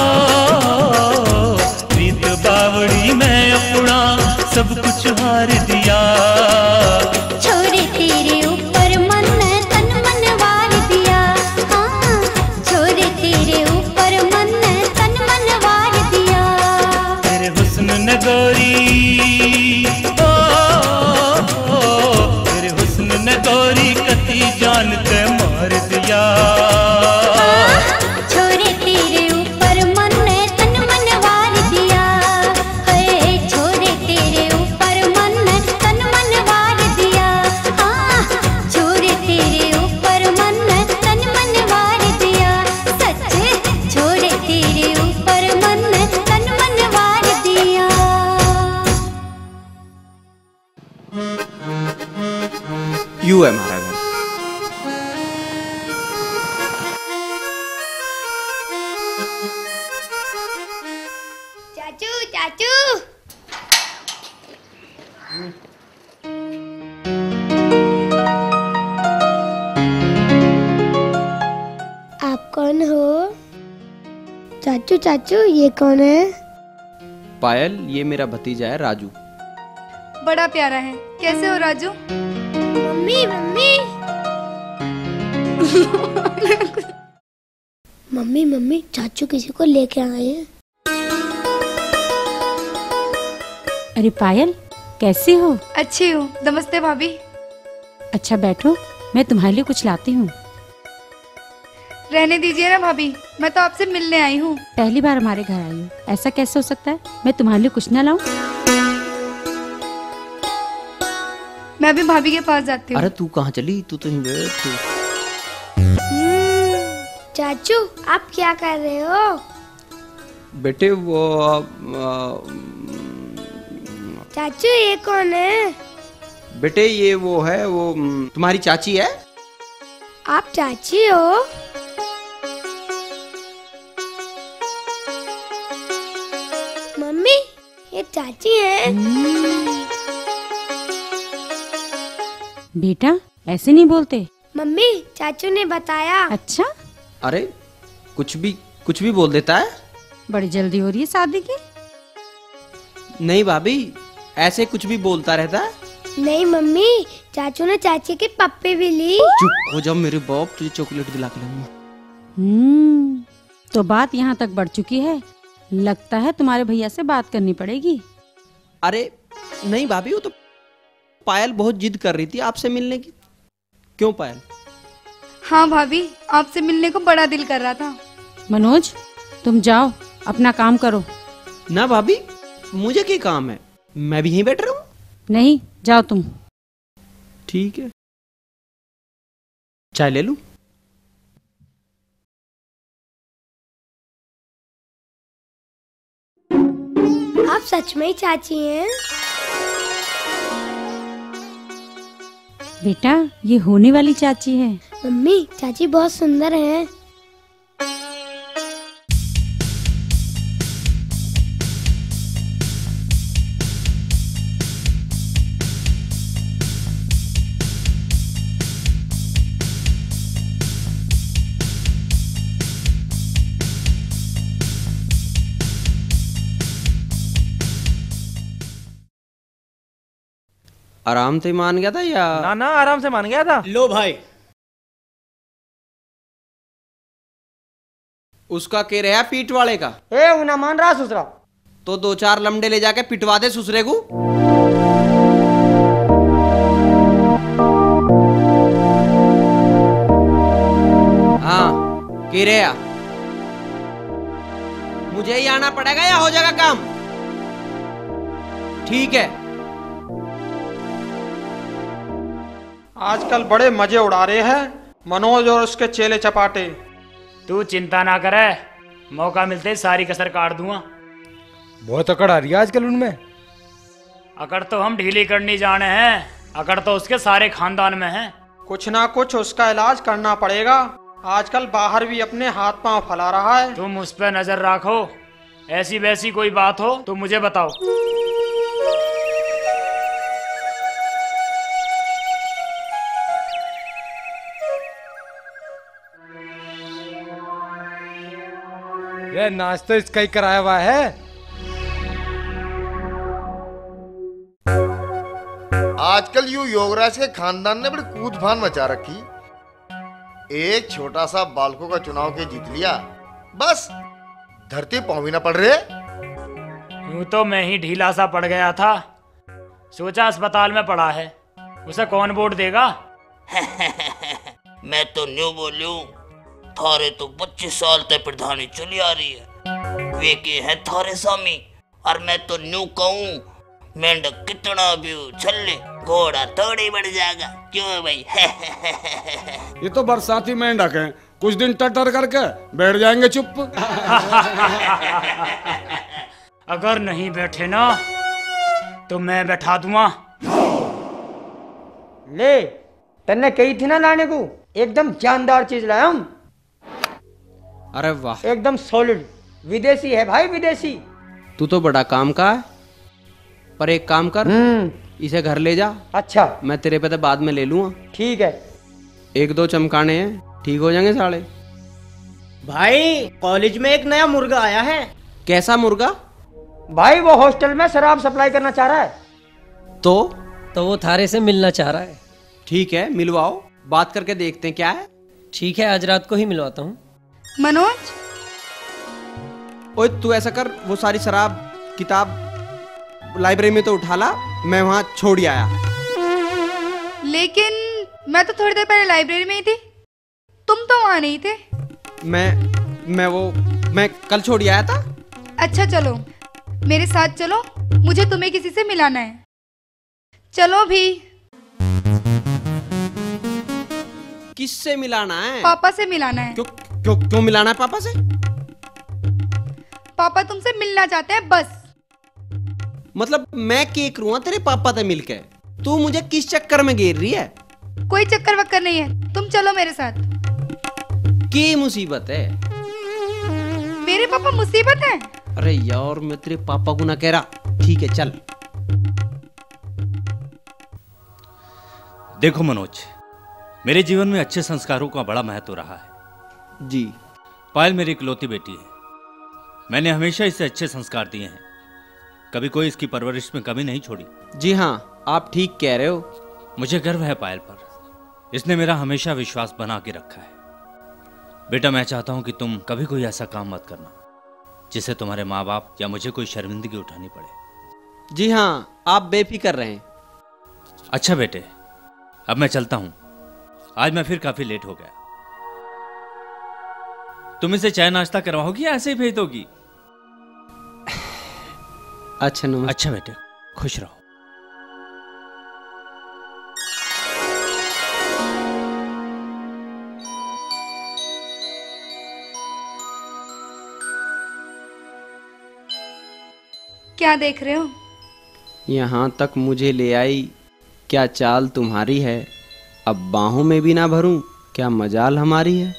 प्रीत बावड़ी में अपना सब कुछ हार दिया। छोरे तेरे ऊपर मन तन मन वार दिया, हाँ छोरे तेरे ऊपर मन तन मन वार दिया। तेरे हुस्न ने गोरी ओ, ओ, ओ तेरे हुस्न ने गोरी कती जान के मार दिया। छोरे तेरे ऊपर मन तन मन वार दिया, हे छोरे तेरे ऊपर मन तन मन वार दिया, हाँ छोरे तेरे ऊपर मन तन मन वार दिया। सच छोरे तेरे ऊपर मन तन मन वार दिया। यू है हमारा घर। चाचू चाचू आप कौन हो? चाचू चाचू ये कौन है? पायल, ये मेरा भतीजा है राजू। बड़ा प्यारा है। कैसे हो Raju? Mummy mummy mummy mummy चाचू किसी को लेके आए हैं। अरे पायल, कैसी हो? अच्छी हूँ। नमस्ते भाभी। अच्छा बैठो, मैं तुम्हारे लिए कुछ लाती हूँ। रहने दीजिए ना भाभी, मैं तो आपसे मिलने आई हूँ। पहली बार हमारे घर आई हो, ऐसा कैसे हो सकता है? मैं तुम्हारे लिए कुछ ना लाऊं? मैं अभी भाभी के पास जाती हूँ। अरे तू कहाँ चली? तू तो यहीं बैठ। चाचू आप क्या कर रहे हो? बेटे वो आ, चाचू ये कौन है? बेटे ये वो है, वो तुम्हारी चाची है। आप चाची हो? मम्मी ये चाची है। बेटा ऐसे नहीं बोलते। मम्मी चाचू ने बताया। अच्छा? अरे कुछ भी कुछ भी बोल देता है। बड़ी जल्दी हो रही है शादी की। नहीं भाभी, ऐसे कुछ भी बोलता रहता है। नहीं मम्मी, चाचू ने चाची के पप्पे भी ली। चुप हो जा मेरे बाप, तुझे चॉकलेट दिला के लाऊंगा। हम्म, तो बात यहाँ तक बढ़ चुकी है। लगता है तुम्हारे भैया से बात करनी पड़ेगी। अरे नहीं भाभी, वो तो पायल बहुत जिद कर रही थी आपसे मिलने की। क्यों पायल? हाँ भाभी, आपसे मिलने को बड़ा दिल कर रहा था। मनोज तुम जाओ, अपना काम करो। ना भाभी, मुझे क्या काम है, मैं भी यहीं बैठ रहा हूँ। नहीं, जाओ तुम। ठीक है, चाय ले लूं? आप सच में ही चाची हैं? बेटा ये होने वाली चाची है। मम्मी चाची बहुत सुंदर है। आराम से मान गया था या? ना ना आराम से मान गया था। लो भाई, उसका कह रहा पीठ वाले का। ए उन्हें मान रहा ससुरा। तो दो चार लमडे ले जाके पिटवा दे ससुरे को। हाँ कह रहा मुझे ही आना पड़ेगा या हो जाएगा काम? ठीक है। आजकल बड़े मजे उड़ा रहे हैं मनोज और उसके चेले चपाटे। तू चिंता ना करे, मौका मिलते ही सारी कसर काट दूंगा। बहुत अकड़ आ रही है आजकल उनमें। अकड़ तो हम ढीली करनी जाने हैं, अकड़ तो उसके सारे खानदान में है। कुछ ना कुछ उसका इलाज करना पड़ेगा। आजकल बाहर भी अपने हाथ पांव फैला रहा है। तुम उस पर नजर रखो, ऐसी वैसी कोई बात हो तो मुझे बताओ। ये नाश्ता इसका ही कराया हुआ है। आजकल यू योगराज के खानदान ने बड़ी कूद फान मचा रखी। एक छोटा सा बालकों का चुनाव के जीत लिया, बस धरती पांव भी ना पड़ रहे। यूं तो मैं ही ढीला सा पड़ गया था, सोचा अस्पताल में पड़ा है, उसे कौन वोट देगा। मैं तो न्यू बोलूं, थारे तो पच्चीस साल तक प्रधानी चली आ रही है, वे के हैं थारे स्वामी। और मैं तो न्यू कहूं, मेंढक कितना भी उछले घोड़ा थोड़ी बढ़ जाएगा। क्यों भाई? ये तो बरसाती मेंढक है, कुछ दिन टटर करके बैठ जाएंगे चुप। अगर नहीं बैठे ना तो मैं बैठा दूंगा। ले, तन्ने कही थी ना लाने को, एकदम जानदार चीज लाया हूं। अरे वाह, एकदम सॉलिड विदेशी है भाई, विदेशी। तू तो बड़ा काम का है, पर एक काम कर, इसे घर ले जा। अच्छा, मैं तेरे पे तो बाद में ले लूंगा। ठीक है। एक दो चमकाने हैं, ठीक हो जाएंगे साले। भाई कॉलेज में एक नया मुर्गा आया है। कैसा मुर्गा? भाई वो हॉस्टल में शराब सप्लाई करना चाह रहा है। तो तो वो थारे से मिलना चाह रहा है। ठीक है, मिलवाओ, बात करके देखते हैं क्या है। ठीक है, आज रात को ही मिलवाता हूँ। मनोज, ओए तू ऐसा कर, वो सारी शराब किताब लाइब्रेरी में तो उठा ला, मैं वहां छोड़ आया। लेकिन मैं तो थोड़ी देर पहले लाइब्रेरी में ही थी, तुम तो वहां नहीं थे। मैं मैं वो मैं कल छोड़ आया था। अच्छा चलो, मेरे साथ चलो, मुझे तुम्हें किसी से मिलाना है। चलो भी। किससे मिलाना है? पापा से मिलाना है। क्यों क्यों क्यों मिलाना है पापा से? पापा तुमसे मिलना चाहते हैं बस। मतलब मैं के करूँ तेरे पापा से मिलके? तू मुझे किस चक्कर में घेर रही है? कोई चक्कर वक्कर नहीं है, तुम चलो मेरे साथ। की मुसीबत है? मेरे पापा मुसीबत है? अरे यार, मैं तेरे पापा को ना कह रहा। ठीक है चल। देखो मनोज, मेरे जीवन में अच्छे संस्कारों का बड़ा महत्व रहा है। जी। पायल मेरी इकलौती बेटी है, मैंने हमेशा इसे अच्छे संस्कार दिए हैं, कभी कोई इसकी परवरिश में कमी नहीं छोड़ी। जी हाँ, आप ठीक कह रहे हो। मुझे गर्व है पायल पर, इसने मेरा हमेशा विश्वास बना के रखा है। बेटा, मैं चाहता हूं कि तुम कभी कोई ऐसा काम मत करना जिससे तुम्हारे माँ बाप या मुझे कोई शर्मिंदगी उठानी पड़े। जी हाँ, आप बेफिक्र रहें। अच्छा बेटे, अब मैं चलता हूं, आज मैं फिर काफी लेट हो गया। तुम इसे चाय नाश्ता करवाओगी या ऐसे ही भेज दोगी? अच्छा नमस्ते। अच्छा बेटे, खुश रहो। क्या देख रहे हो? यहाँ तक मुझे ले आई, क्या चाल तुम्हारी है? अब बाहों में भी ना भरूं, क्या मजाल हमारी है?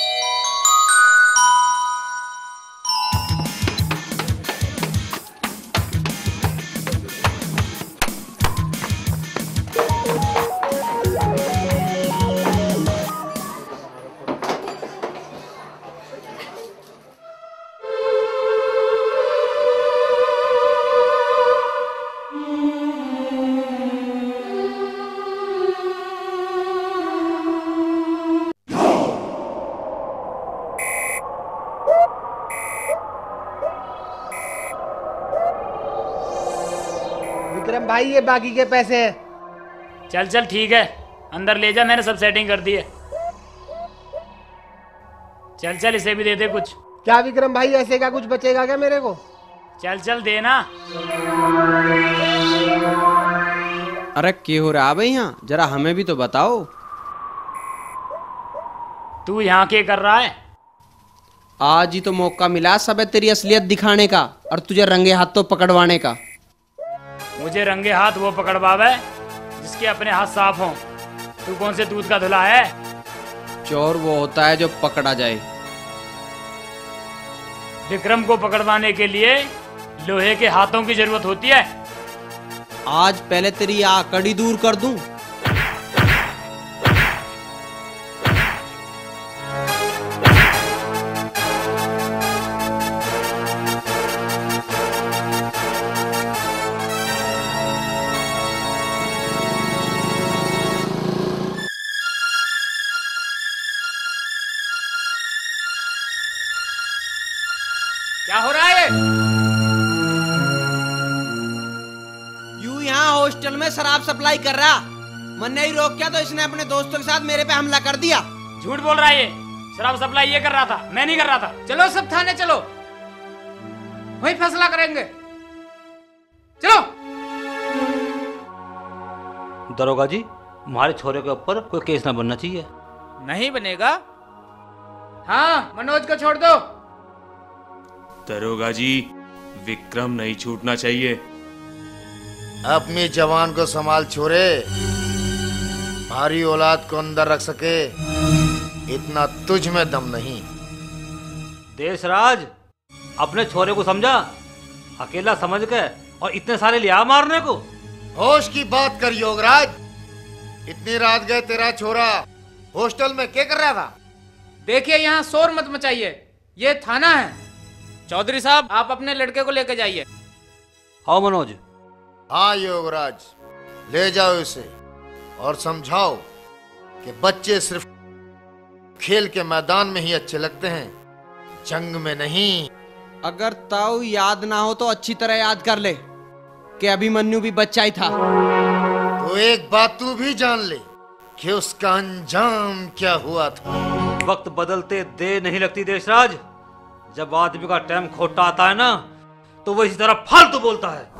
विक्रम भाई, ये बाकी के पैसे हैं। चल चल ठीक है, अंदर ले जा, मैंने सब सेटिंग कर दी है। चल चल, इसे भी दे दे कुछ। क्या विक्रम भाई, ऐसे का कुछ बचेगा क्या मेरे को? चल चल देना। अरे क्या हो रहा भाई यहाँ, जरा हमें भी तो बताओ। तू यहाँ क्या कर रहा है? आज ही तो मौका मिला सब तेरी असलियत दिखाने का और तुझे रंगे हाथों पकड़वाने का। मुझे रंगे हाथ वो पकड़वावे जिसके अपने हाथ साफ हों। तू कौन से दूध का धुला है? चोर वो होता है जो पकड़ा जाए। विक्रम को पकड़वाने के लिए लोहे के हाथों की जरूरत होती है। आज पहले तेरी आकड़ी दूर कर दूं। क्या हो रहा है? यू यहाँ हॉस्टल में शराब सप्लाई कर रहा। मन नहीं रोक क्या तो इसने अपने दोस्तों के साथ मेरे पे हमला कर दिया। झूठ बोल रहा है ये। शराब सप्लाई ये कर रहा था, मैं नहीं कर रहा था। चलो सब थाने चलो, वहीं फैसला करेंगे। चलो। दरोगा जी, हमारे छोरे के ऊपर कोई केस ना बनना चाहिए। नहीं बनेगा। हाँ, मनोज को छोड़ दो। दरोगा जी, विक्रम नहीं छूटना चाहिए। अपनी जवान को संभाल छोरे, हमारी औलाद को अंदर रख सके इतना तुझ में दम नहीं। देशराज, अपने छोरे को समझा, अकेला समझ के और इतने सारे लिया मारने को। होश की बात कर योगराज, इतनी रात गए तेरा छोरा हॉस्टल में क्या कर रहा था? देखिए, यहाँ शोर मत मचाइए, ये थाना है। चौधरी साहब, आप अपने लड़के को लेकर जाइए। हाँ मनोज। हाँ योगराज, ले जाओ इसे और समझाओ कि बच्चे सिर्फ खेल के मैदान में ही अच्छे लगते हैं, जंग में नहीं। अगर ताऊ याद ना हो तो अच्छी तरह याद कर ले कि अभिमन्यु भी बच्चा ही था। तो एक बात तू भी जान ले कि उसका अंजाम क्या हुआ था। वक्त बदलते देर नहीं लगती देशराज। जब आदमी का टाइम खोटा आता है ना, तो वो इसी तरह फालतू बोलता है।